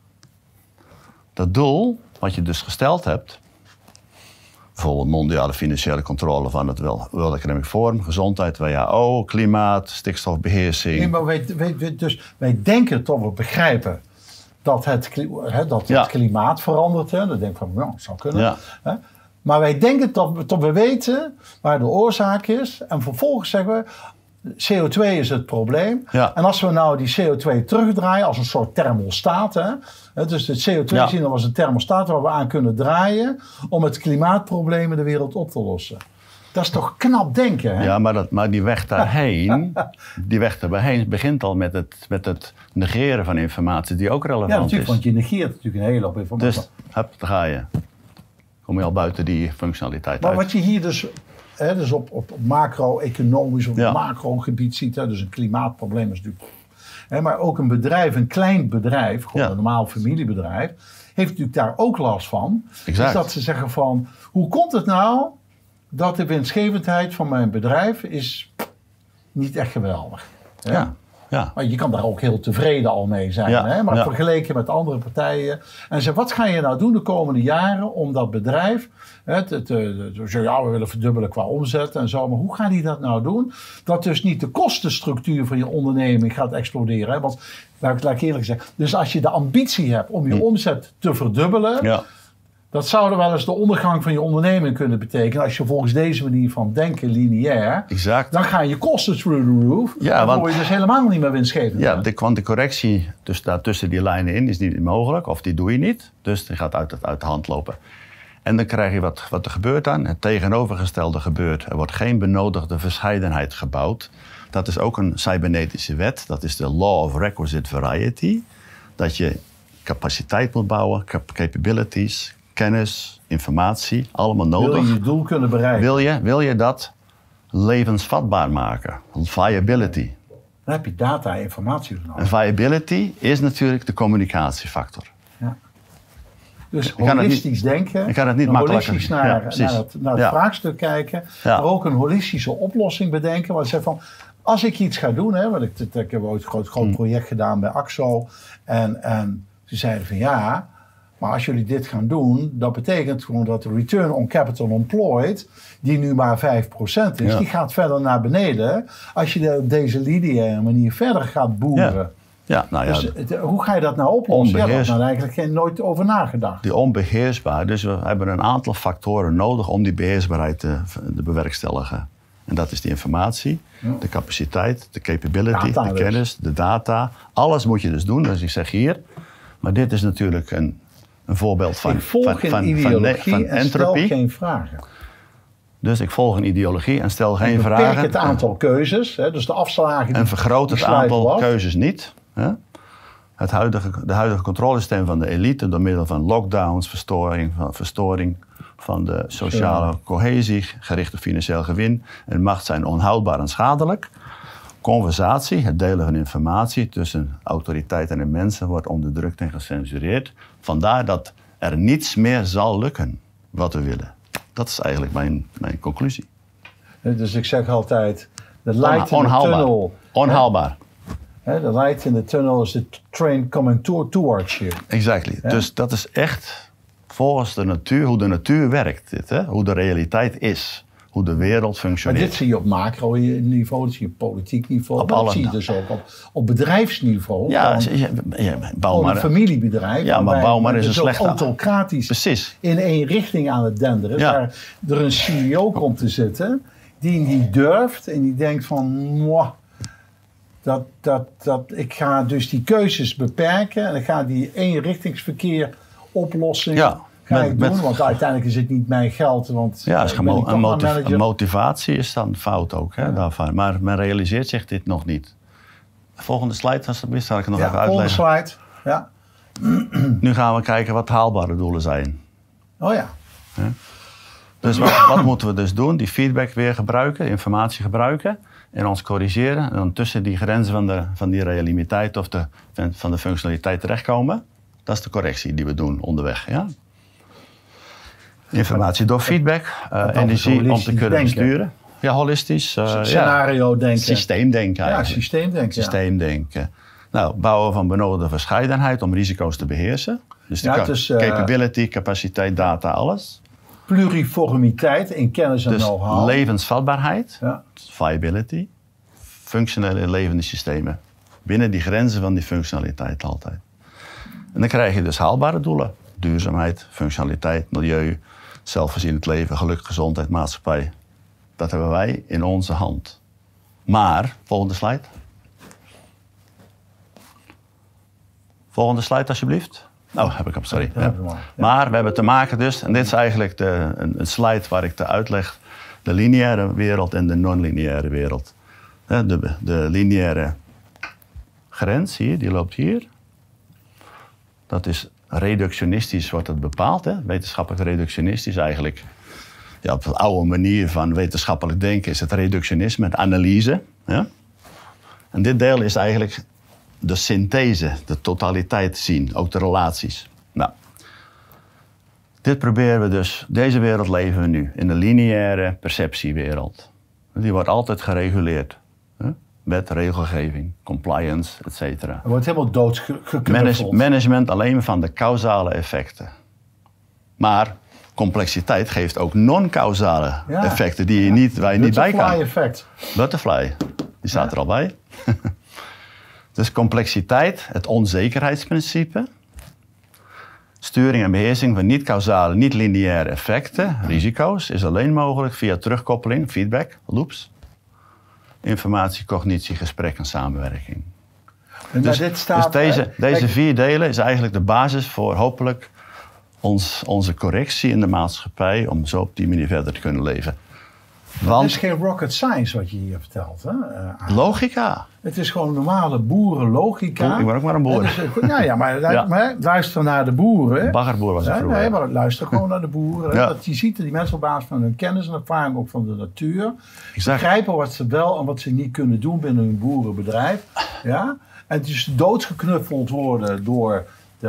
Dat doel, wat je dus gesteld hebt... bijvoorbeeld mondiale financiële controle van het World Economic Forum, gezondheid, WHO, klimaat, stikstofbeheersing. Nee, maar wij denken toch, we begrijpen dat het klimaat verandert. Hè? Dan denk ik van, dat zou kunnen. Ja. Hè? Maar wij denken tot we weten waar de oorzaak is. En vervolgens zeggen we, CO2 is het probleem. Ja. En als we nou die CO2 terugdraaien als een soort thermostaat. Dus het CO2 zien we als een thermostaat waar we aan kunnen draaien. Om het klimaatprobleem in de wereld op te lossen. Dat is toch knap denken, hè? Ja, maar die weg daarheen, begint al met het negeren van informatie die ook relevant is. Ja, natuurlijk, want je negeert natuurlijk een hele hoop informatie. Dus, daar ga je. Kom je al buiten die functionaliteit maar uit. wat je hier dus op macro-economisch of macro-gebied ziet, dus een klimaatprobleem is natuurlijk... maar ook een bedrijf, een klein bedrijf, gewoon een normaal familiebedrijf... heeft natuurlijk daar ook last van. Exact. Dus dat ze zeggen van, hoe komt het nou dat de winstgevendheid van mijn bedrijf is niet echt geweldig? Hè? Ja. Ja. Maar je kan daar ook heel tevreden al mee zijn. Ja, Hè? Maar ja. vergeleken met andere partijen. En ze, wat ga je nou doen de komende jaren om dat bedrijf... ja, we willen verdubbelen qua omzet en zo. Maar hoe gaat hij dat nou doen? Dat dus niet de kostenstructuur van je onderneming gaat exploderen. Hè? Want, laat ik eerlijk zeggen. Dus als je de ambitie hebt om je omzet te verdubbelen... Ja. Dat zou er wel eens de ondergang van je onderneming kunnen betekenen. Als je volgens deze manier van denken, lineair... Exact. Dan gaan je kosten through the roof. Ja, dan want- word je dus helemaal niet meer winstgevend. Ja, want de correctie dus daar tussen die lijnen in is niet mogelijk. Of die doe je niet. Dus die gaat uit de hand lopen. En dan krijg je wat er gebeurt dan. Het tegenovergestelde gebeurt. Er wordt geen benodigde verscheidenheid gebouwd. Dat is ook een cybernetische wet. Dat is de law of requisite variety. Dat je capaciteit moet bouwen, capabilities, kennis, informatie, allemaal nodig. Wil je je doel kunnen bereiken? Wil je dat levensvatbaar maken? Viability. Dan heb je data en informatie En nodig. viability is natuurlijk de communicatiefactor. Ja. Dus kan het holistisch denken. ik kan het niet en makkelijker- holistisch Ja, naar precies. het Ja. vraagstuk kijken. Ja. Maar ook een holistische oplossing bedenken. Waar je zegt van, als ik iets ga doen. Hè, want ik heb ooit een groot project gedaan bij AXO. En ze zeiden van ja... Maar als jullie dit gaan doen, dat betekent gewoon dat de return on capital employed, die nu maar 5% is, Ja. die gaat verder naar beneden. Als je op deze lineaire manier verder gaat boeren. Ja, nou ja, Dus hoe ga je dat nou oplossen? Ja, daar heb ik nou eigenlijk nooit over nagedacht. die onbeheersbaar. Dus we hebben een aantal factoren nodig om die beheersbaarheid te bewerkstelligen. En dat is die informatie, de capaciteit, de capability, Data de dus. kennis, de data. Alles moet je dus doen. Dus ik zeg hier, maar dit is natuurlijk een voorbeeld van, Ik volg van een ideologie van en stel entropie. geen vragen. Dus ik volg een ideologie en stel geen Beperk vragen. het aantal keuzes, hè, dus de afslagen die En vergroot het sluiten we aantal af. keuzes niet. Hè? De huidige controlesysteem van de elite door middel van lockdowns, verstoring van de sociale cohesie, gericht op financieel gewin en macht zijn onhoudbaar en schadelijk. Conversatie, het delen van informatie tussen autoriteiten en mensen wordt onderdrukt en gecensureerd. Vandaar dat er niets meer zal lukken wat we willen. Dat is eigenlijk mijn conclusie. Dus ik zeg altijd, de light in the Onhaalbaar. tunnel. Onhaalbaar. Hè, de light in the tunnel is the train coming towards you. Exactly. Ja. Dus dat is echt volgens de natuur, hoe de natuur werkt. Dit, hè? Hoe de realiteit is. Hoe de wereld Maar functioneert. dit zie je op macro-niveau, dat zie je op politiek niveau. Op maar dat alle- zie je dus ook op bedrijfsniveau. Ja, Gewoon bouw een maar. familiebedrijf. Ja, maar waarbij bouw maar eens het een zo slechte- autocratisch Precies. in één richting aan het denderen. Ja. Waar er een CEO komt te zitten die niet durft en die denkt van... "Mwah, ik ga dus die keuzes beperken en ik ga die eenrichtingsverkeer oplossing Ja, ga met- ik doen. met- Want uiteindelijk is het niet mijn geld. Want Ja, is ik ben die een manager. motivatie is dan fout ook. Hè, daarvan. Maar men realiseert zich dit nog niet. Volgende slide, alsjeblieft, zal ik het nog even Ja, volgende uitleggen. slide. Ja. Nu gaan we kijken wat haalbare doelen zijn. Oh ja. Dus wat moeten we dus doen? Die feedback weer gebruiken, informatie gebruiken en ons corrigeren. En dan tussen die grenzen van die realiteit of van de functionaliteit terechtkomen. Dat is de correctie die we doen onderweg. Ja? Informatie door feedback, is energie om te holistisch kunnen denken. besturen. Ja, holistisch. Scenario denken. Systeemdenken Ja, eigenlijk. systeemdenken. Ja. Systeemdenken. Nou, bouwen van benodigde verscheidenheid om risico's te beheersen. Dus de Ja, het is, capability, capaciteit, data, alles. Pluriformiteit in kennis en Dus know-how. levensvatbaarheid, Ja. viability, functionele levende systemen. Binnen die grenzen van die functionaliteit altijd. En dan krijg je dus haalbare doelen. Duurzaamheid, functionaliteit, milieu, zelfvoorzienend leven, geluk, gezondheid, maatschappij. Dat hebben wij in onze hand. Maar, volgende slide. Volgende slide alsjeblieft. Oh, heb ik hem, sorry. Ja, Ja. heb ik maar. Ja. Maar we hebben te maken dus, en dit is eigenlijk een slide waar ik te uitleg de lineaire wereld en de non-lineaire wereld. De lineaire grens hier, die loopt hier. Dat is reductionistisch wordt het bepaald. Hè? Wetenschappelijk reductionistisch eigenlijk. Ja, op de oude manier van wetenschappelijk denken is het reductionisme, het analyse. Ja? En dit deel is eigenlijk de synthese, de totaliteit zien, ook de relaties. Nou, Dit proberen we dus, deze wereld leven we nu, in de lineaire perceptiewereld. Die wordt altijd gereguleerd. Wet, regelgeving, compliance, etc. Er wordt helemaal doodgeknuffeld. Management alleen van de causale effecten. Maar complexiteit geeft ook non-causale effecten waar je niet bij kan. Butterfly effect. Butterfly, die staat er al bij. Dus complexiteit, het onzekerheidsprincipe. Sturing en beheersing van niet-causale, niet-lineaire effecten, risico's, is alleen mogelijk via terugkoppeling, feedback, loops. Informatie, cognitie, gesprek en samenwerking. Dus deze 4 delen is eigenlijk de basis voor hopelijk onze correctie in de maatschappij om zo op die manier verder te kunnen leven. Het is geen rocket science wat je hier vertelt. Hè? Logica. Het is gewoon normale boerenlogica. Ik ben ook maar een boer. Maar luister naar de boeren. Baggerboer was ik vroeger. Nee, maar luister gewoon naar de boeren. Ja. Dat je ziet dat die mensen op basis van hun kennis en ervaring ook van de natuur begrijpen wat ze wel en wat ze niet kunnen doen binnen hun boerenbedrijf. Ja? En dus doodgeknuffeld worden door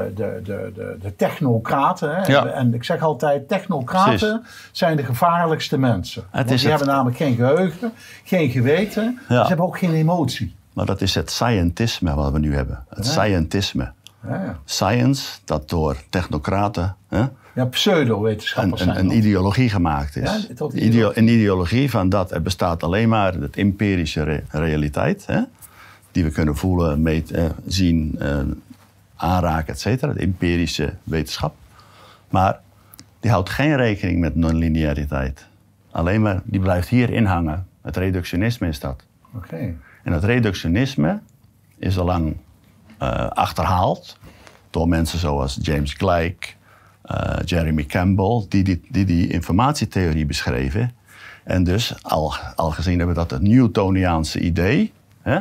de technocraten. Hè? Ja. En ik zeg altijd, technocraten zijn de gevaarlijkste mensen. Die hebben namelijk geen geheugen, geen geweten. Ja. Ze hebben ook geen emotie. Maar dat is het scientisme wat we nu hebben. Het scientisme. Ja. Science, dat door technocraten... pseudo-wetenschappers zijn. Een ideologie gemaakt is. Ja, een ideologie van dat er bestaat alleen maar de empirische realiteit. Hè? Die we kunnen voelen, meten, zien... aanraken, et cetera, de empirische wetenschap. Maar die houdt geen rekening met non-lineariteit. Alleen maar, die blijft hierin hangen. Het reductionisme is dat. Okay. En het reductionisme is al lang achterhaald door mensen zoals James Gleick, Jeremy Campbell, die informatietheorie beschreven. En dus al gezien hebben dat het Newtoniaanse idee, hè,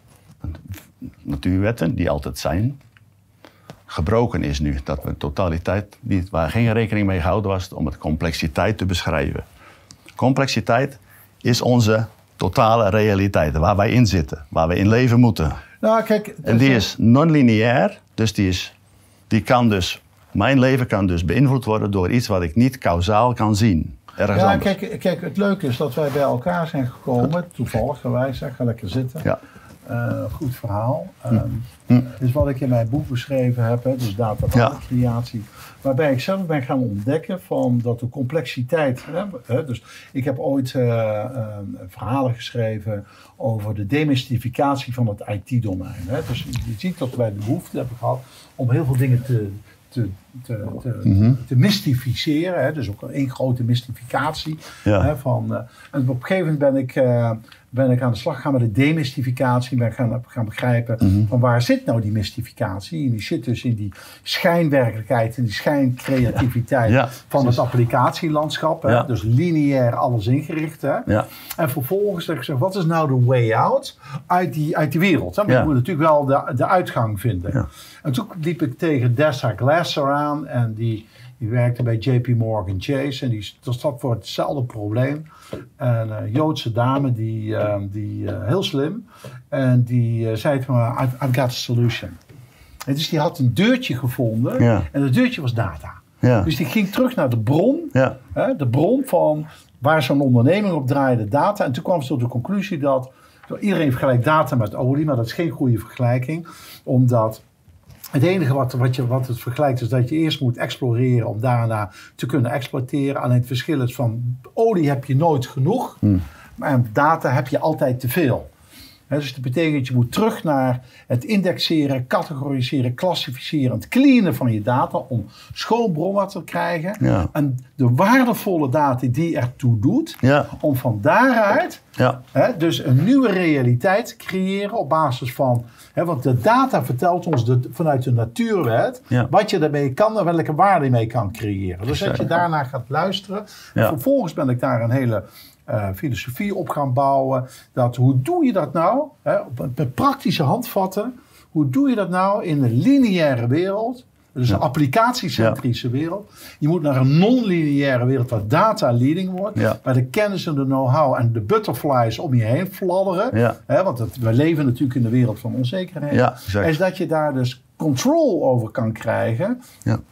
natuurwetten die altijd zijn, gebroken is nu. Dat we totaliteit, waar geen rekening mee gehouden was om het complexiteit te beschrijven. Complexiteit is onze totale realiteit, waar wij in zitten, waar we in leven moeten. Nou, kijk, en die is non-lineair, dus mijn leven kan dus beïnvloed worden door iets wat ik niet kausaal kan zien. Ergens anders. Kijk, het leuke is dat wij bij elkaar zijn gekomen, toevalligerwijs, ga lekker zitten. Ja. Goed verhaal. Dus wat ik in mijn boek beschreven heb, dus data-creatie, waarbij ik zelf ben gaan ontdekken dat de complexiteit. Dus ik heb ooit verhalen geschreven over de demystificatie van het IT-domein. Dus je ziet dat wij de behoefte hebben gehad om heel veel dingen te mystificeren. Hè? Dus ook één grote mystificatie. Ja. Hè, en op een gegeven moment ben ik aan de slag gegaan met de demystificatie. Ben gaan begrijpen van waar zit nou die mystificatie. En die zit dus in die schijnwerkelijkheid en die schijncreativiteit van het applicatielandschap. Hè? Ja. Dus lineair alles ingericht. Hè? Ja. En vervolgens heb ik gezegd, wat is nou de way out uit die wereld? Hè? Maar je moet natuurlijk wel de uitgang vinden. Ja. En toen liep ik tegen Dessa Glasser aan en die werkte bij JP Morgan Chase en dat zat voor hetzelfde probleem. En een Joodse dame, die heel slim, en die zei tegen me, I've got a solution. En dus die had een deurtje gevonden en dat deurtje was data. Ja. Dus die ging terug naar de bron, de bron van waar zo'n onderneming op draaide, data. En toen kwam ze tot de conclusie dat iedereen vergelijkt data met olie, maar dat is geen goede vergelijking, omdat het enige wat het vergelijkt is dat je eerst moet exploreren om daarna te kunnen exploiteren. Alleen het verschil is van olie heb je nooit genoeg, maar data heb je altijd te veel. Dus dat betekent dat je moet terug naar het indexeren, categoriseren, klassificeren, het cleanen van je data om schoon bronwater te krijgen. Ja. En de waardevolle data die ertoe doet, om van daaruit dus een nieuwe realiteit te creëren op basis van... want de data vertelt ons vanuit de natuurwet wat je daarmee kan en welke waarde je mee kan creëren. Dus als je daarna gaat luisteren, en vervolgens ben ik daar een hele... filosofie op gaan bouwen. Hoe doe je dat nou? Met praktische handvatten. Hoe doe je dat nou in een lineaire wereld? Dus een applicatiecentrische wereld. Je moet naar een non-lineaire wereld waar data leading wordt. Ja. Waar de kennis en de know-how en de butterflies om je heen fladderen. Ja. Want we leven natuurlijk in de wereld van onzekerheid. Ja, exact. Is dat je daar dus control over kan krijgen. Ja.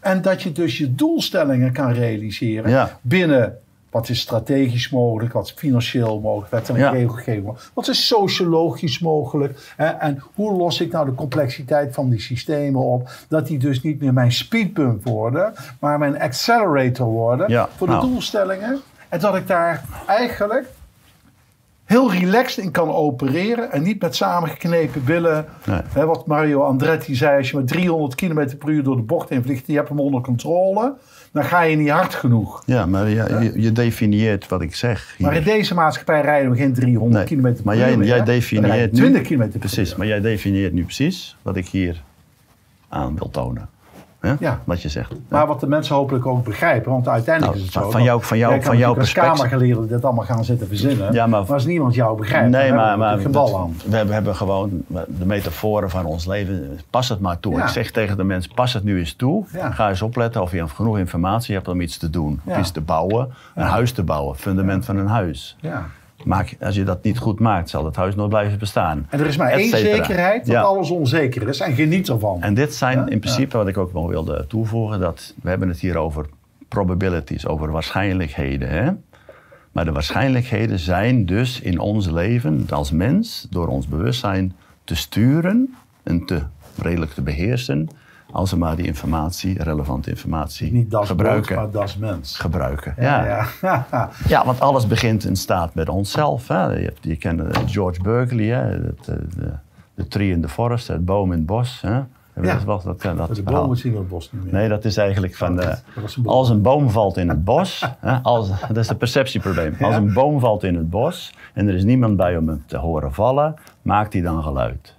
En dat je dus je doelstellingen kan realiseren binnen wat is strategisch mogelijk, wat is financieel mogelijk, wat is regelgeving mogelijk, wat is sociologisch mogelijk. En hoe los ik nou de complexiteit van die systemen op, dat die dus niet meer mijn speedbump worden, maar mijn accelerator worden voor de doelstellingen. En dat ik daar eigenlijk heel relaxed in kan opereren en niet met samengeknepen billen. Nee. Wat Mario Andretti zei, als je met 300 km per uur door de bocht heen vliegt, je hebt hem onder controle, dan ga je niet hard genoeg. Ja, maar je definieert wat ik zeg. Hier. Maar in deze maatschappij rijden we geen 300 km per uur. Maar jij definieert 20 km per uur. Precies, maar jij definieert nu precies wat ik hier aan wil tonen. Ja, wat je zegt. Maar wat de mensen hopelijk ook begrijpen, want uiteindelijk is het zo. Van jouw perspectief. Als kamergeleerde dit allemaal gaan zitten verzinnen. Ja, maar als niemand jou begrijpt, nee, dan maar geen bal aan. We hebben gewoon de metaforen van ons leven. Pas het maar toe. Ja. Ik zeg tegen de mensen, pas het nu eens toe. Ja. Ga eens opletten of je genoeg informatie hebt om iets te doen. Ja. Of iets te bouwen, een huis te bouwen, fundament van een huis. Ja. Als je dat niet goed maakt, zal het huis nooit blijven bestaan. En er is maar één zekerheid, dat alles onzeker is. En geniet ervan. En dit zijn in principe, wat ik ook wel wilde toevoegen, we hebben het hier over probabilities, over waarschijnlijkheden. Hè? Maar de waarschijnlijkheden zijn dus in ons leven als mens, door ons bewustzijn te sturen en redelijk te beheersen, als we maar die informatie, relevante informatie, niet das gebruiken. Boot, maar das mens. Gebruiken, ja, want alles begint in staat met onszelf. Hè. Je kent George Berkeley, hè. The Tree in the Forest, het boom in het bos. Hè. Ja, de bomen zien we het bos niet meer. Nee, dat is eigenlijk van als een boom valt in het bos, hè, dat is het perceptieprobleem. Als een boom valt in het bos en er is niemand bij om hem te horen vallen, maakt hij dan geluid.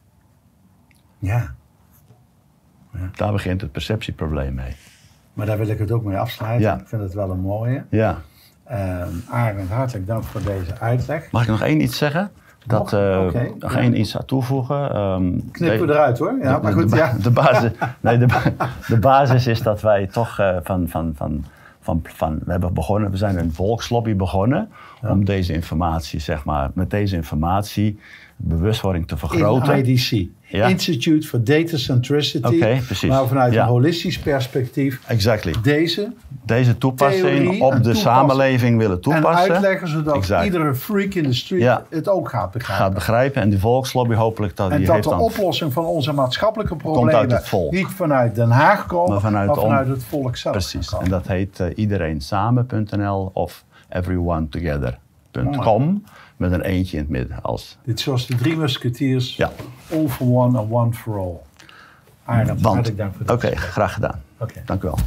Ja. Daar begint het perceptieprobleem mee. Maar daar wil ik het ook mee afsluiten. Ja. Ik vind het wel een mooie. Ja. Arend, hartelijk dank voor deze uitleg. Mag ik nog één iets zeggen? Nog één iets aan Knippen we eruit hoor. Ja, maar goed, de basis is dat wij toch we zijn een volkslobby begonnen om deze informatie, met deze informatie bewustwording te vergroten. In IDC, Institute for Data Centricity, maar vanuit een holistisch perspectief deze toepassing op de samenleving willen toepassen. En uitleggen zodat iedere freak in de street het ook gaat begrijpen. En die volkslobby hopelijk dat die heeft de oplossing van onze maatschappelijke problemen niet vanuit Den Haag komt, maar vanuit het volk zelf. Precies, en dat heet iedereensamen.nl of everyonetogether.com. Met een eentje in het midden. Dit zoals de 3 musketiers. All for one and one for all. Hartelijk dank voor dit. Oké, graag gedaan. Dank u wel.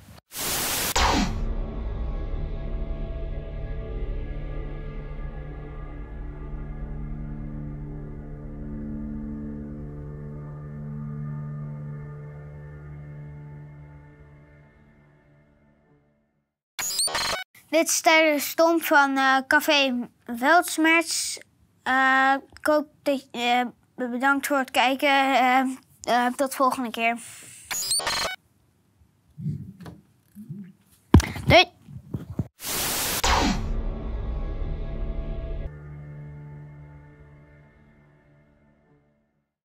Dit is Tyler Stomp van Café Weltschmerz. Ik hoop dat bedankt voor het kijken. Tot de volgende keer.